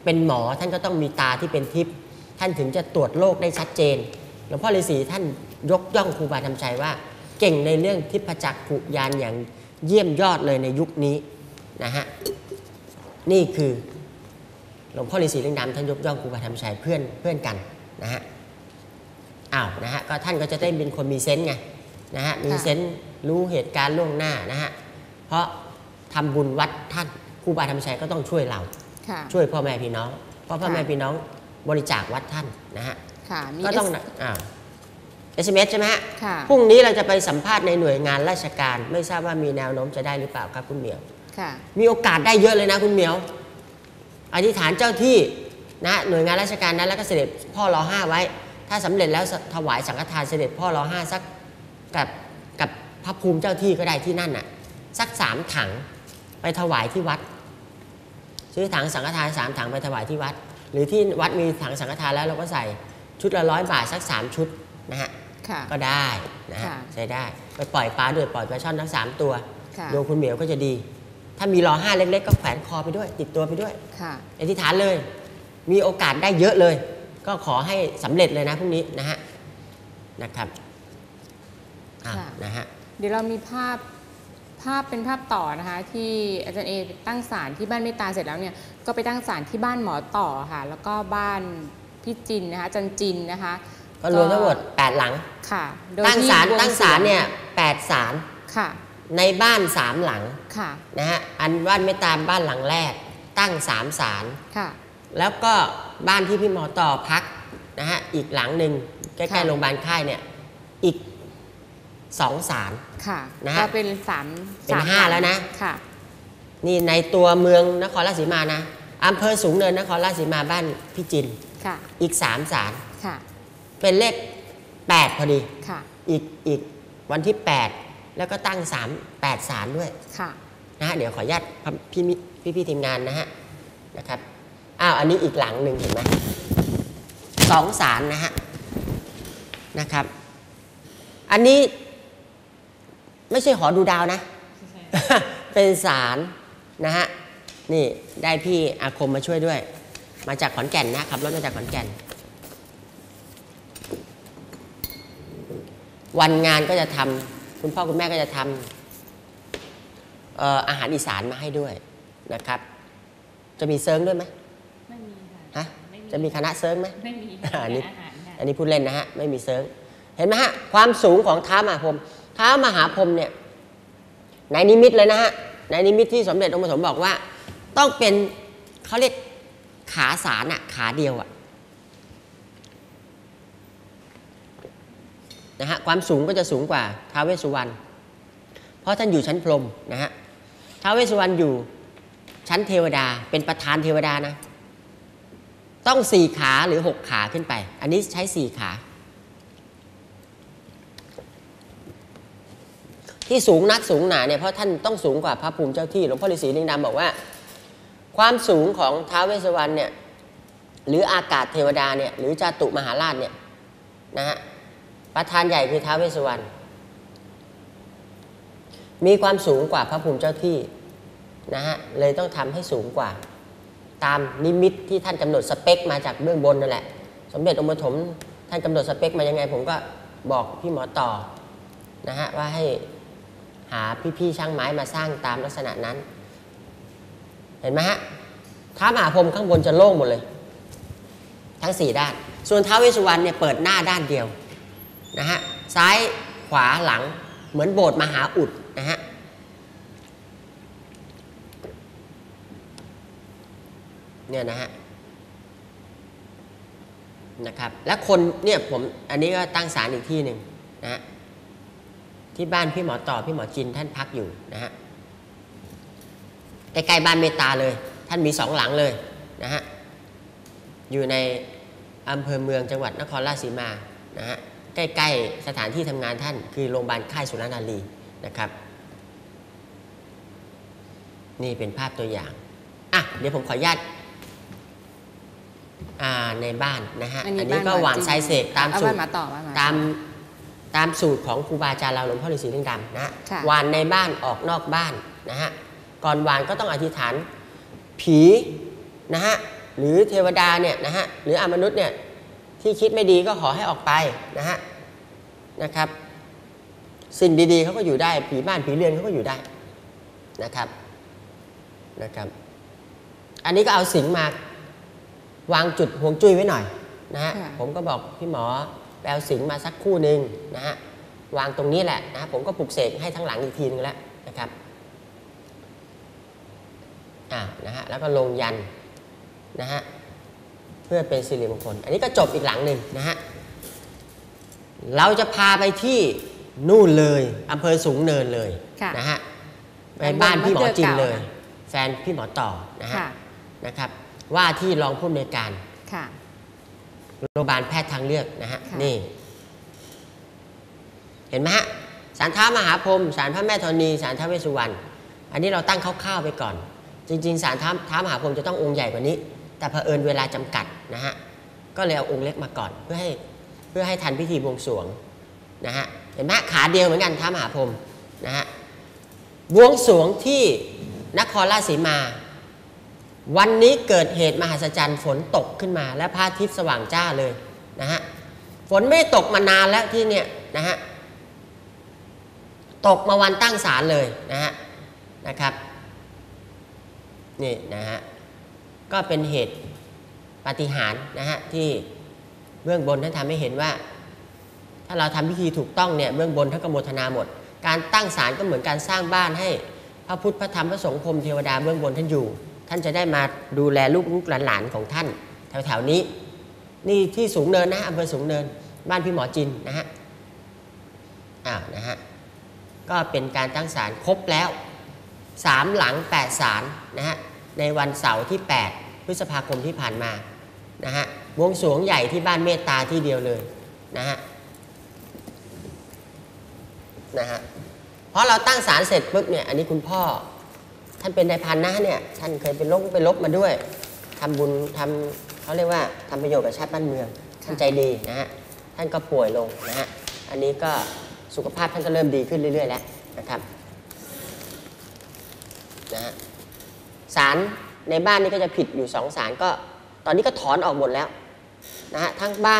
เป็นหมอท่านก็ต้องมีตาที่เป็นทิพย์ท่านถึงจะตรวจโรคได้ชัดเจนหลวงพ่อฤาษีท่านยกย่องครูบาธรรมชัยว่าเก่งในเรื่องทิพจักขุญาณอย่างเยี่ยมยอดเลยในยุคนี้นะฮะนี่คือหลวงพ่อฤาษีลิงดำท่านยกย่องครูบาธรรมชัยเพื่อนเพื่อนกันนะฮะอ้าวนะฮะก็ท่านก็จะได้เป็นคนมีเซนส์ไงนะฮะมีเซนส์รู้เหตุการณ์ล่วงหน้านะฮะเพราะทำบุญวัดท่านครูบาธรรมชัยก็ต้องช่วยเราช่วยพ่อแม่พี่น้องเพราะพ่อแม่พี่น้องบริจาควัดท่านนะฮะก็ต้องอ้าวเอสเอ็มเอสใช่ไหมฮะพรุ่งนี้เราจะไปสัมภาษณ์ในหน่วยงานราชการไม่ทราบว่ามีแนวโน้มจะได้หรือเปล่าครับคุณเหมียวมีโอกาสได้เยอะเลยนะคุณเหมียวอธิษฐานเจ้าที่นะหน่วยงานราชการนั้นแล้วก็เสด็จพ่อรอห้าไว้ถ้าสำเร็จแล้วถวายสังฆทานเสด็จพ่อรอห้าสักกับกับพระภูมิเจ้าที่ก็ได้ที่นั่นน่ะสักสามถังไปถวายที่วัดซื้อถังสังฆทานสามถังไปถวายที่วัดหรือที่วัดมีถังสังฆทานแล้วเราก็ใส่ชุดละร้อยบาทสักสามชุดนะฮะก็ได้นะฮะใช้ได้ไปปล่อยปลาด้วยปล่อยปลาช่อนทั้งสามตัวโยมคุณเหมียวก็จะดีถ้ามีรอห้าเล็กๆก็แขวนคอไปด้วยติดตัวไปด้วยอธิษฐานเลยมีโอกาสได้เยอะเลยก็ขอให้สำเร็จเลยนะพรุ่งนี้นะฮะนะครับนะฮะเดี๋ยวเรามีภาพภาพเป็นภาพต่อนะคะที่อาจารย์เอตั้งศาลที่บ้านเมตตาเสร็จแล้วเนี่ยก็ไปตั้งศาลที่บ้านหมอต่อค่ะแล้วก็บ้านพี่จินนะคะจันจินนะคะก็รวมทั้งหมดแปดหลังค่ะตั้งศาลตั้งศาลเนี่ยแปดศาลค่ะในบ้านสามหลังค่ะนะฮะอันบ้านเมตตาบ้านหลังแรกตั้งสามศาลค่ะแล้วก็บ้านที่พี่หมอต่อพักนะฮะอีกหลังหนึ่งใกล้ๆโรงพยาบาลค่ายเนี่ยอีกสองศาลค่ะนะฮะก็เป็นสามเป็นห้าแล้วนะค่ะนี่ในตัวเมืองนครราชสีมานะอำเภอสูงเนินนครราชสีมาบ้านพี่จินค่ะอีกสามศาลค่ะเป็นเลขแปดพอดีค่ะอีกอีกวันที่แปดแล้วก็ตั้งสามแปดศาลด้วยค่ะนะฮะเดี๋ยวขออนุญาตพี่พี่พี่ทีมงานนะฮะนะครับอ้าวอันนี้อีกหลังหนึ่งเห็นไหมสองศาลนะฮะนะครับอันนี้ไม่ใช่หอดูดาวนะ เป็นศาลนะฮะนี่ได้พี่อาคมมาช่วยด้วยมาจากขอนแก่นนะขับรถมาจากขอนแก่นวันงานก็จะทำคุณพ่อคุณแม่ก็จะทำ เอ่อ อาหารอีสานมาให้ด้วยนะครับจะมีเซิร์งด้วยไหมไม่มีค่ะฮะจะมีคณะเซิร์งไหมไม่มีอันนี้อันนี้พูดเล่นนะฮะไม่มีเซิร์งเห็นไหมฮะความสูงของเท้ามหาพรหมเท้ามหาพรหมเนี่ยในนิมิตเลยนะฮะในนิมิตที่สมเด็จองค์ปฐมบอกว่าต้องเป็นเขาเรียกขาสารอะขาเดียวอะนะฮะความสูงก็จะสูงกว่าท้าวเวสสุวรรณเพราะท่านอยู่ชั้นพรหมนะฮะท้าวเวสสุวรรณอยู่ชั้นเทวดาเป็นประธานเทวดานะต้องสี่ขาหรือหกขาขึ้นไปอันนี้ใช้สี่ขาที่สูงนักสูงหนาเนี่ยเพราะท่านต้องสูงกว่าพระภูมิเจ้าที่หลวงพ่อฤาษีลิงดำบอกว่าความสูงของท้าวเวสสุวรรณเนี่ยหรืออากาศเทวดาเนี่ยหรือจาตุมหาราชเนี่ยนะฮะประธานใหญ่คือท้าวเวสสุวรรณมีความสูงกว่าพระภูมิเจ้าที่นะฮะเลยต้องทำให้สูงกว่าตามนิมิตที่ท่านกำหนดสเปคมาจากเบื้องบนนั่นแหละสมเด็จองค์ปฐมท่านกำหนดสเปคมายังไงผมก็บอกพี่หมอต่อนะฮะว่าให้หาพี่ๆช่างไม้มาสร้างตามลักษณะนั้นเห็นไหมฮะท้าวมหาพรหมข้างบนจะโล่งหมดเลยทั้งสี่ด้านส่วนท้าวเวสสุวรรณเนี่ยเปิดหน้าด้านเดียวนะฮะซ้ายขวาหลังเหมือนโบสถ์มหาอุดนะฮะเนี่ยนะฮะนะครับและคนเนี่ยผมอันนี้ก็ตั้งศาลอีกที่หนึ่งนะฮะที่บ้านพี่หมอต่อพี่หมอจินท่านพักอยู่นะฮะใกล้ๆบ้านเมตตาเลยท่านมีสองหลังเลยนะฮะอยู่ในอำเภอเมืองจังหวัดนครราชสีมานะฮะใกล้ๆสถานที่ทำงานท่านคือโรงพยาบาลค่ายสุรนารีนะครับนี่เป็นภาพตัวอย่างอ่ะเดี๋ยวผมขออนุญาตในบ้านนะฮะ อันนี้ก็หวานไซเสกตามสูตรตามตามสูตรของครูบาอาจารย์เราหลวงพ่อฤาษีลิงดำนะฮะหวานในบ้านออกนอกบ้านนะฮะก่อนหวานก็ต้องอธิษฐานผีนะฮะหรือเทวดาเนี่ยนะฮะหรืออมนุษย์เนี่ยที่คิดไม่ดีก็ขอให้ออกไปนะฮะนะครับสิ่งดีๆเขาก็อยู่ได้ผีบ้านผีเรือนเขาก็อยู่ได้นะครับนะครับอันนี้ก็เอาสิงมาวางจุดห่วงจุ้ยไว้หน่อยนะฮะผมก็บอกพี่หมอแปลสิงมาสักคู่หนึ่งนะฮะวางตรงนี้แหละนะผมก็ปลุกเสกให้ทั้งหลังอีกทีนึงแล้วนะครับอ่านะฮะแล้วก็ลงยันนะฮะเพื่อเป็นสิริมงคลอันนี้ก็จบอีกหลังหนึ่งนะฮะเราจะพาไปที่นู่นเลยอำเภอสูงเนินเลยนะฮะไปบ้านพี่หมอจินเลยแฟนพี่หมอต่อนะฮะนะครับว่าที่รองผู้อำนวยการโรงพยาบาลแพทย์ทางเลือกนะฮะนี่เห็นไหมฮะศาลท้ามหาพรหมศาลพระแม่ธรณีศาลท้าวเวสสุวรรณอันนี้เราตั้งคร่าวๆไปก่อนจริงๆศาลท้าท้ามหาพรหมจะต้ององค์ใหญ่กว่านี้แต่เผอิญเวลาจำกัดนะฮะก็เลยเอาองค์เล็กมาก่อนเพื่อให้เพื่อให้ทันพิธีบวงสรวงนะฮะเห็นไหมขาเดียวเหมือนกันท้ามหาพรหมนะฮะบวงสรวงที่นครราชสีมาวันนี้เกิดเหตุมหัศจรรย์ฝนตกขึ้นมาและพระอาทิตย์สว่างจ้าเลยนะฮะฝนไม่ตกมานานแล้วที่เนี่ยนะฮะตกมาวันตั้งศาลเลยนะฮะนะครับนี่นะฮะก็เป็นเหตุปาฏิหาริย์นะฮะที่เบื้องบนท่านทำให้เห็นว่าถ้าเราทำพิธีถูกต้องเนี่ยเบื้องบนท่านก็โมทนาหมดการตั้งศาลก็เหมือนการสร้างบ้านให้พระพุทธพระธรรมพระสงฆ์พรหมเทวดาเบื้องบนท่านอยู่ท่านจะได้มาดูแลลูกลูกหลานๆของท่านแถวๆนี้นี่ที่สูงเนินนะอำเภอสูงเนินบ้านพี่หมอจินนะฮะอ้าวนะฮะก็เป็นการตั้งศาลครบแล้วสามหลังแปดศาลนะฮะในวันเสาร์ที่แปดพฤษภาคมที่ผ่านมานะฮะบวงสรวงใหญ่ที่บ้านเมตตาที่เดียวเลยนะฮะนะฮะเพราะเราตั้งศาลเสร็จปุ๊บเนี่ยอันนี้คุณพ่อท่านเป็นนายพันนะเนี่ยท่านเคยเป็นลบไปลบมาด้วยทำบุญทำเขาเรียกว่าทำประโยชน์กับชาติบ้านเมืองท่านใจดีนะฮะท่านก็ป่วยลงนะฮะอันนี้ก็สุขภาพท่านก็เริ่มดีขึ้นเรื่อยๆแล้วนะครับนะฮะศาลในบ้านนี้ก็จะผิดอยู่สองศาลก็ตอนนี้ก็ถอนออกหมดแล้วนะฮะทั้งบ้าน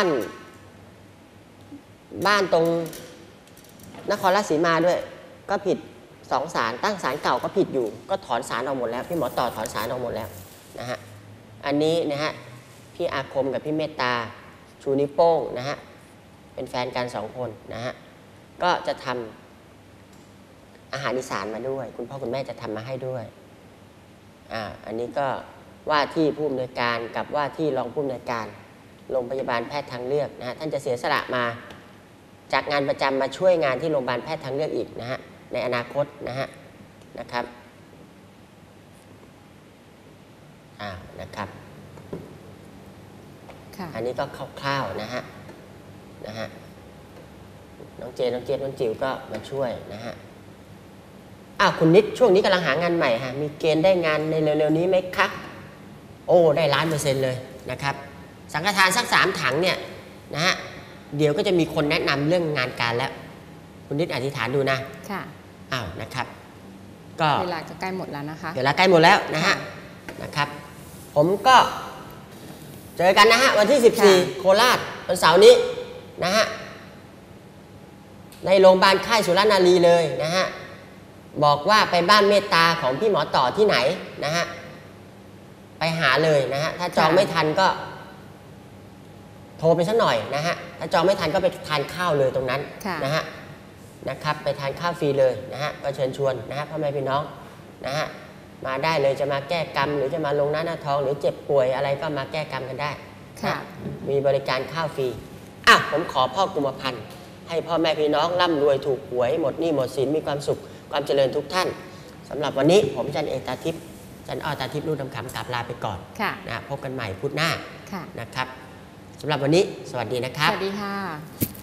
บ้านตรงนครราชสีมาด้วยก็ผิดสองศาลตั้งศาลเก่าก็ผิดอยู่ก็ถอนศาลออกหมดแล้วพี่หมอต่อถอนศาลออกหมดแล้วนะฮะอันนี้นะฮะพี่อาคมกับพี่เมตตาชูนิ้วโป้งนะฮะเป็นแฟนกันสองคนนะฮะก็จะทำอาหารอีสานมาด้วยคุณพ่อคุณแม่จะทำมาให้ด้วยอ่าอันนี้ก็ว่าที่ผู้อำนวยการกับว่าที่รองผู้อำนวยการโรงพยาบาลแพทย์ทางเลือกนะฮะท่านจะเสียสละมาจากงานประจำมาช่วยงานที่โรงพยาบาลแพทย์ทางเลือกอีกนะฮะในอนาคตนะฮะนะครับอ่านะครับอันนี้ก็คร่าวๆนะฮะนะฮะน้องเจน้องเจี๊ยบน้องจิ๋วก็มาช่วยนะฮะอ้าวคุณนิดช่วงนี้กำลังหางานใหม่ฮะมีเกณฑ์ได้งานในเร็วๆนี้ไหมครับโอ้ได้ล้านเปอร์เซ็นต์เลยนะครับสังฆทานสักสามถังเนี่ยนะฮะเดี๋ยวก็จะมีคนแนะนำเรื่องงานการแล้วคุณนิดอธิษฐานดูนะค่ะอ้าวนะครับก็เวลาก็ใกล้หมดแล้วนะคะเวลาใกล้หมดแล้วนะฮะนะครับผมก็เจอกันนะฮะวันที่สิบสี่โคราชวันเสาร์นี้นะฮะในโรงพยาบาลค่ายสุรนารีเลยนะฮะบอกว่าไปบ้านเมตตาของพี่หมอต่อที่ไหนนะฮะไปหาเลยนะฮะถ้าจองไม่ทันก็โทรไปสักหน่อยนะฮะถ้าจองไม่ทันก็ไปทานข้าวเลยตรงนั้นนะฮะนะครับไปทานข้าวฟรีเลยนะฮะก็เชิญชวนนะฮะพ่อแม่พี่น้องนะฮะมาได้เลยจะมาแก้กรรมหรือจะมาลงหน้าหน้าทองหรือเจ็บป่วยอะไรก็มาแก้กรรมกันได้ค่ะมีบริการข้าวฟรีอ่ะผมขอพ่อกุมพันธ์ให้พ่อแม่พี่น้องร่ำรวยถูกหวยหมดหนี้หมดสินมีความสุขความเจริญทุกท่านสำหรับวันนี้ผมจันเอกตาทิพย์จันอ้อตาทิพย์รุ่นดำขำกลับลาไปก่อนนะพบกันใหม่พุธหน้านะครับสำหรับวันนี้สวัสดีนะครับสวัสดีค่ะ